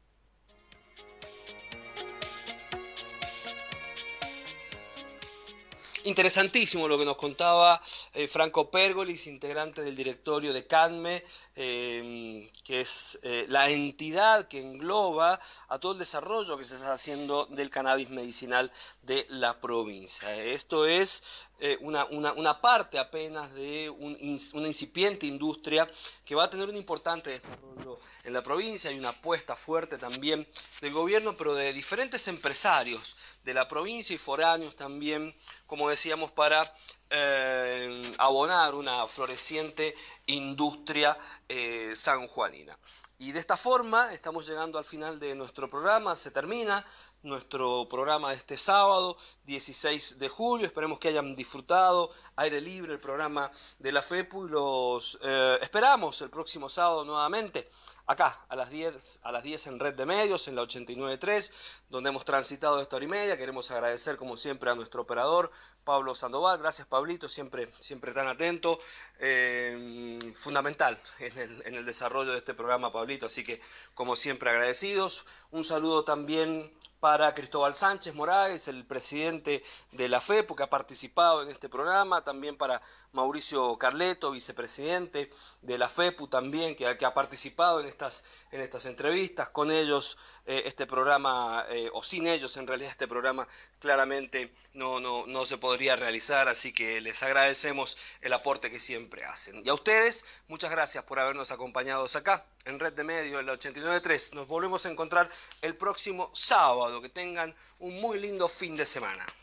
Interesantísimo lo que nos contaba eh, Franco Pérgolis, integrante del directorio de CANME, eh, que es eh, la entidad que engloba a todo el desarrollo que se está haciendo del cannabis medicinal de la provincia. Esto es eh, una, una, una parte apenas de un, una incipiente industria que va a tener un importante desarrollo en la provincia. Hay una apuesta fuerte también del gobierno, pero de diferentes empresarios de la provincia y foráneos también, como decíamos, para eh, abonar una floreciente industria eh, sanjuanina. Y de esta forma estamos llegando al final de nuestro programa, se termina nuestro programa de este sábado, dieciséis de julio, esperemos que hayan disfrutado, aire libre, el programa de la FEPU, y los eh, esperamos el próximo sábado nuevamente, acá a las diez, a las diez en Red de Medios, en la ochenta y nueve punto tres, donde hemos transitado esta hora y media. Queremos agradecer como siempre a nuestro operador, Pablo Sandoval. Gracias, Pablito, siempre, siempre tan atento, eh, fundamental en el, en el desarrollo de este programa, Pablito, así que como siempre agradecidos. Un saludo también para Cristóbal Sánchez Moraes, el presidente de la FEPU, que ha participado en este programa, también para Mauricio Carleto, vicepresidente de la FEPU, también, que ha, que ha participado en estas, en estas entrevistas. Con ellos eh, este programa, eh, o sin ellos en realidad este programa claramente no, no, no se podría realizar, así que les agradecemos el aporte que siempre hacen. Y a ustedes, muchas gracias por habernos acompañado acá en Red de Medios, en la ochenta y nueve punto tres. Nos volvemos a encontrar el próximo sábado. Que tengan un muy lindo fin de semana.